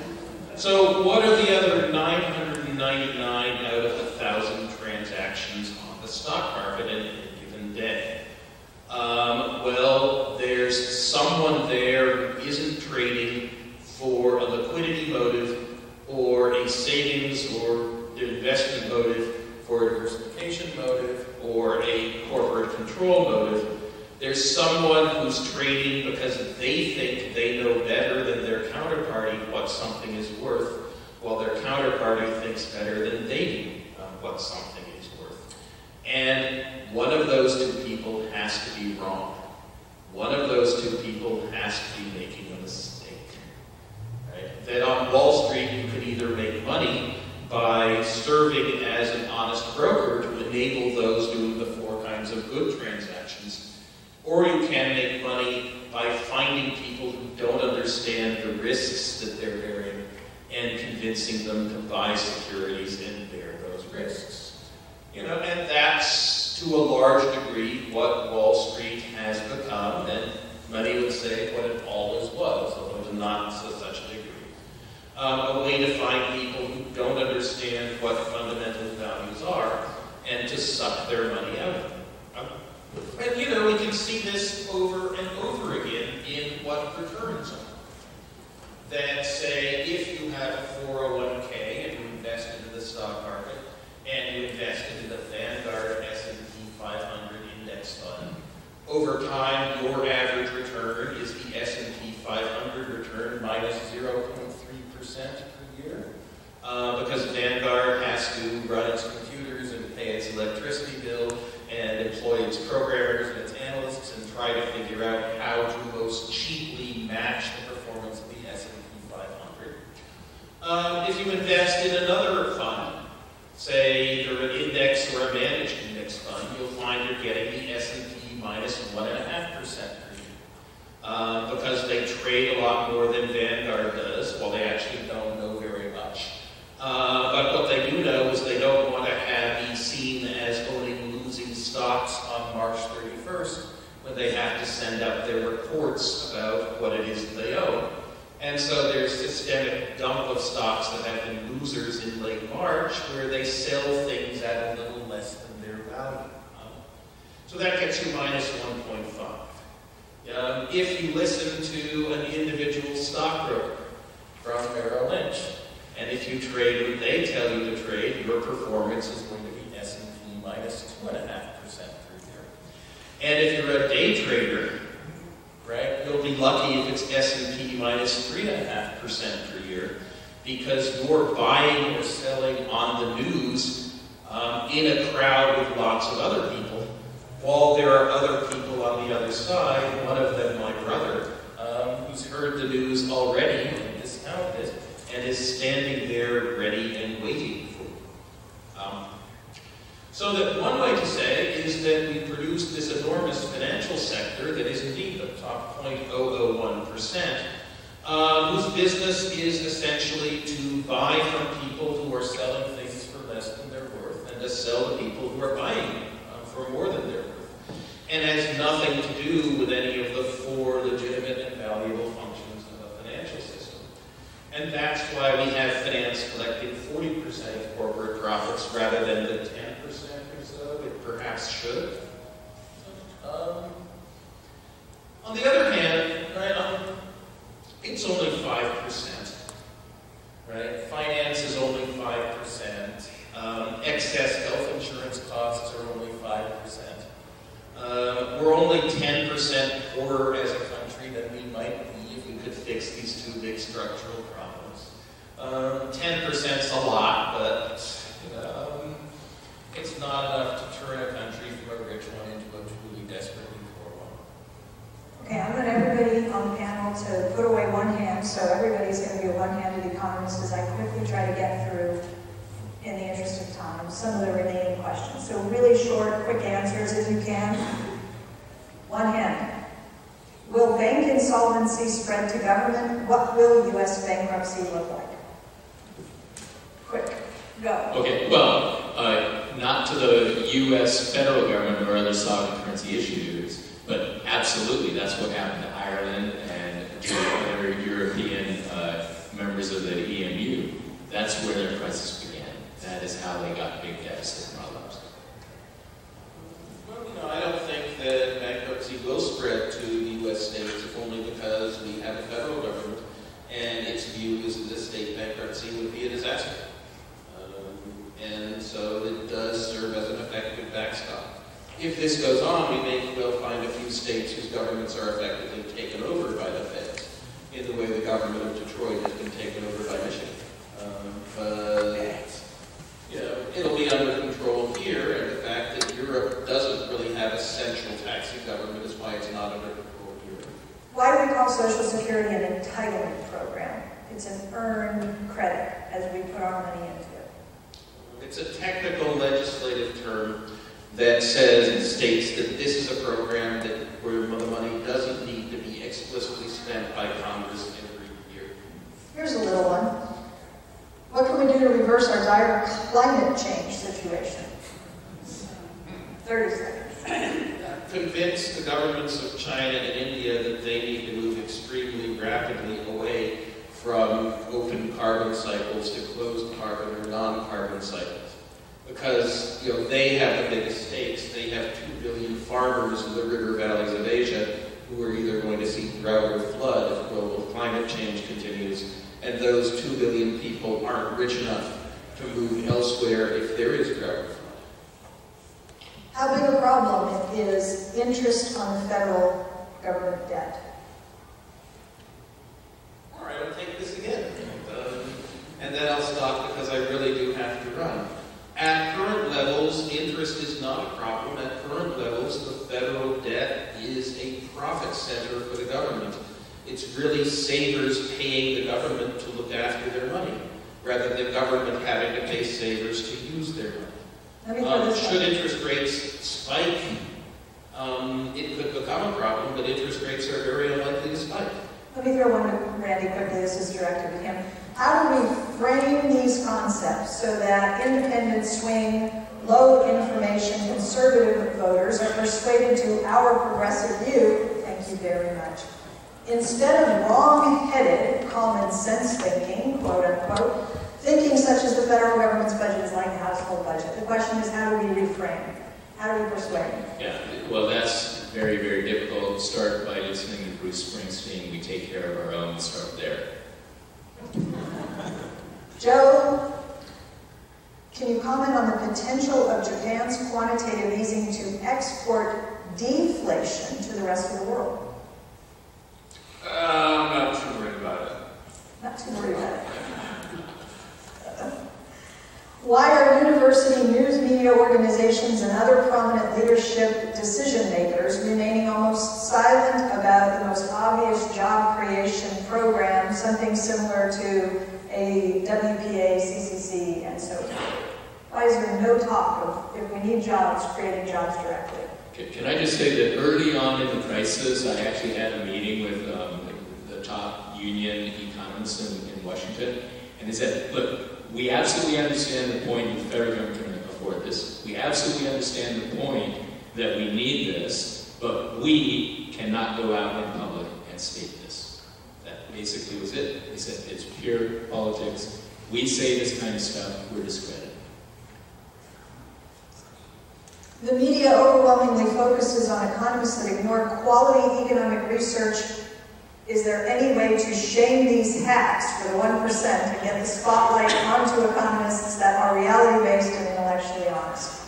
so what are the other nine hundred ninety-nine out of one thousand transactions on the stock market in a given day? Um, well, there's someone there who isn't trading for a liquidity motive or a savings or investment motive, for a diversification motive, or a corporate control motive. There's someone who's trading because they think they know better than their counterparty what something is worth, while their counterparty thinks better than they do um, what something is worth. And one of those two people has to be wrong. One of those two people has to be making a mistake. Right? That on Wall Street you could either make money by serving as an honest broker to enable those doing the four kinds of good transactions, or you can make money by finding people who don't understand the risks that they're bearing and convincing them to buy securities and bear those risks. You know, and that's to a large degree what Wall Street has become, and many would say what it always was, although not to such a degree. Um, a way to find people who don't understand what fundamental values are and to suck their money out of them. Um, and you know, we can see this over and over again in what returns are. That say, if you have a four oh one K and you invest into the stock market, and you invest into the Vanguard S and P five hundred index fund, over time, your average return is the S and P five hundred return minus zero point three percent per year. Uh, because Vanguard has to run its computers and pay its electricity bill and employ its programmers and its analysts and try to figure out how to most cheaply match the performance of the S and P five hundred. Um, if you invest in another fund, say either an index or a managed they're getting the S and P minus one and a half percent per year. Uh, because they trade a lot more than Vanguard does, while they actually don't know very much. Uh, but what they do know is they don't want to have be seen as owning losing stocks on March thirty-first, when they have to send up their reports about what it is they own. And so there's systemic dump of stocks that have been losers in late March, where they sell things at a little less than their value. Um, so that gets you minus one point five. Um, if you listen to an individual stockbroker from Merrill Lynch, and if you trade what they tell you to trade, your performance is going to be S and P minus two and a half percent per year. And if you're a day trader, right, you'll be lucky if it's S and P minus three and a half percent per year, because you're buying or selling on the news um, in a crowd with lots of other people, while there are other people on the other side, one of them my brother, um, who's heard the news already and discounted it, and is standing there ready and waiting for you. Um, so that one way to say is that we produced this enormous financial sector that is indeed the top zero point zero zero one percent, uh, whose business is essentially to buy from people who are selling things for less than they're worth, and to sell to people who are buying them uh, for more than they're worth, and has nothing to do with any of the four legitimate and valuable functions of a financial system. And that's why we have finance collecting forty percent of corporate profits rather than the ten percent or so it perhaps should. Um, on the other hand, right, um, it's only five percent. Right? Finance is only five percent. Um, excess health insurance costs are only five percent. Uh, we're only ten percent poorer as a country than we might be if we could fix these two big structural problems. Um, ten percent's a lot, but um, it's not enough to turn a country from a rich one into a truly desperately poor one. Okay, I want everybody on the panel to put away one hand, so everybody's going to be a one-handed economist as I quickly try to get through, in the interest of time, some of the remaining questions. So really short, quick answers if you can. One hand. Will bank insolvency spread to government? What will U S bankruptcy look like? Quick, go. Okay, well, uh, not to the U S federal government or other sovereign currency issuers, but absolutely that's what happened to Ireland and to other European uh, members of the E M U. That's where their crisis began. That is how they got big deficit problems. Well, you know, I don't think that bankruptcy will spread to the U S states, if only because we have a federal government, and its view is that a state bankruptcy would be a disaster. Um, and so it does serve as an effective backstop. If this goes on, we may well find a few states whose governments are effectively taken over by the feds, in the way the government of Detroit has been taken over by Michigan. Um, but you know, it'll be under control here, and the fact that Europe doesn't really have a central taxing government is why it's not under control here. Why do we call Social Security an entitlement program? It's an earned credit as we put our money into it. It's a technical legislative term that says and states that this is a program that where the money doesn't need to be explicitly spent by Congress every year. Here's a little one. What can we do to reverse our dire climate change situation? thirty seconds. Convince the governments of China and India that they need to move extremely rapidly away from open carbon cycles to closed carbon or non-carbon cycles. Because, you know, they have the biggest stakes. They have two billion farmers in the river valleys of Asia who are either going to see drought or flood if global climate change continues. And those two billion people aren't rich enough to move elsewhere if there is drought or flood. How big a problem is interest on the federal government debt? All right, I'll take this again. Um, and then I'll stop because I really do have to run. At current levels, interest is not a problem. At current levels, the federal debt is a profit center for the government. It's really savers paying the government to look after their money, rather than government having to pay savers to use their money. Let me put Um, this should up. interest rates spike? um, it could become a problem, but interest rates are very unlikely to spike. Let me throw one to Randy quickly. This is directed at him. How do we frame these concepts so that independent, swing, low information, conservative voters are persuaded to our progressive view? Thank you very much. Instead of wrong-headed, common sense thinking, quote unquote, thinking such as the federal government's budget is like the household budget. The question is, how do we reframe? How do we persuade? Yeah, well, that's very, very difficult. Start by listening to Bruce Springsteen. We take care of our own. Start there. Joe, can you comment on the potential of Japan's quantitative easing to export deflation to the rest of the world? Uh, I'm not too worried about it. Not too worried about it. Why are university news media organizations and other prominent leadership decision makers remaining almost silent about the most obvious job creation program, something similar to a W P A, C C C, and so forth? Why is there no talk of, if we need jobs, creating jobs directly? Can I just say that early on in the crisis, I actually had a meeting with um, the top union economists in, in Washington, and they said, look, we absolutely understand the point that the federal government can afford this. We absolutely understand the point that we need this, but we cannot go out in public and state this. That basically was it. They said it's pure politics. We say this kind of stuff, we're discredited. The media overwhelmingly focuses on economists that ignore quality economic research. Is there any way to shame these hacks for the one percent and get the spotlight onto economists that are reality-based and intellectually honest?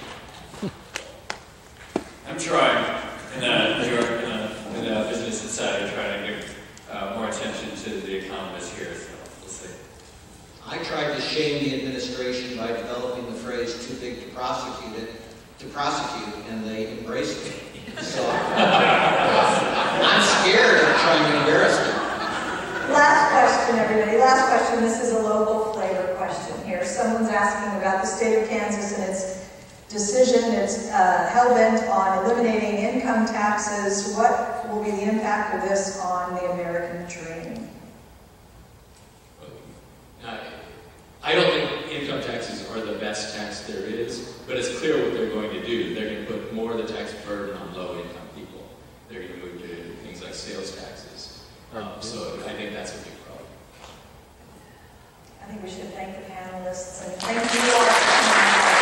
I'm trying in the New York in the, in the Business Insider, trying to give uh, more attention to the economists here. So we'll see. I tried to shame the administration by developing the phrase "too big to prosecute it," to prosecute, and they embraced it. So I'm scared of trying to embarrass them. Last question, everybody. Last question. This is a local flavor question here. Someone's asking about the state of Kansas and its decision. It's uh, hell-bent on eliminating income taxes. What will be the impact of this on the American dream? I don't think income taxes are the best tax there is, but it's clear what they're going to do. They're going to put more of the tax burden on low-income people. They're going to move to things like sales taxes. Um, so I think that's a big problem. I think we should thank the panelists and thank you all for coming.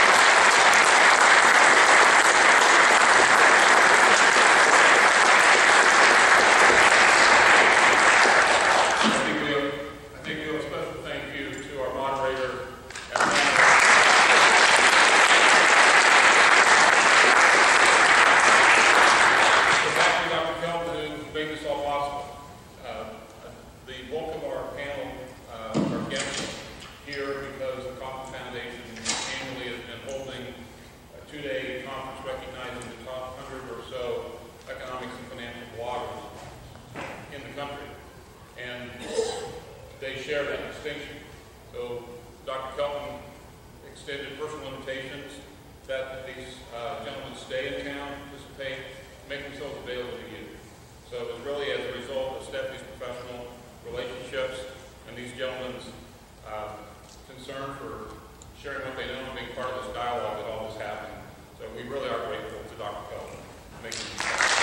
So Doctor Kelton extended personal invitations that these uh, gentlemen stay in town, participate, make themselves available to you. So it was really as a result of Stephanie's professional relationships and these gentlemen's uh, concern for sharing what they know and being part of this dialogue that all this happened. So we really are grateful to Doctor Kelton for making these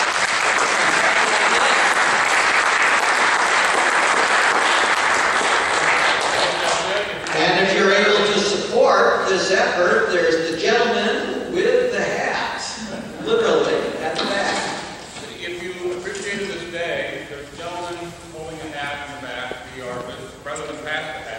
And if you're able to support this effort, there's the gentleman with the hat, literally, at the back. If you appreciated this day, there's a gentleman holding a hat in the back. We are, rather than pass the hat,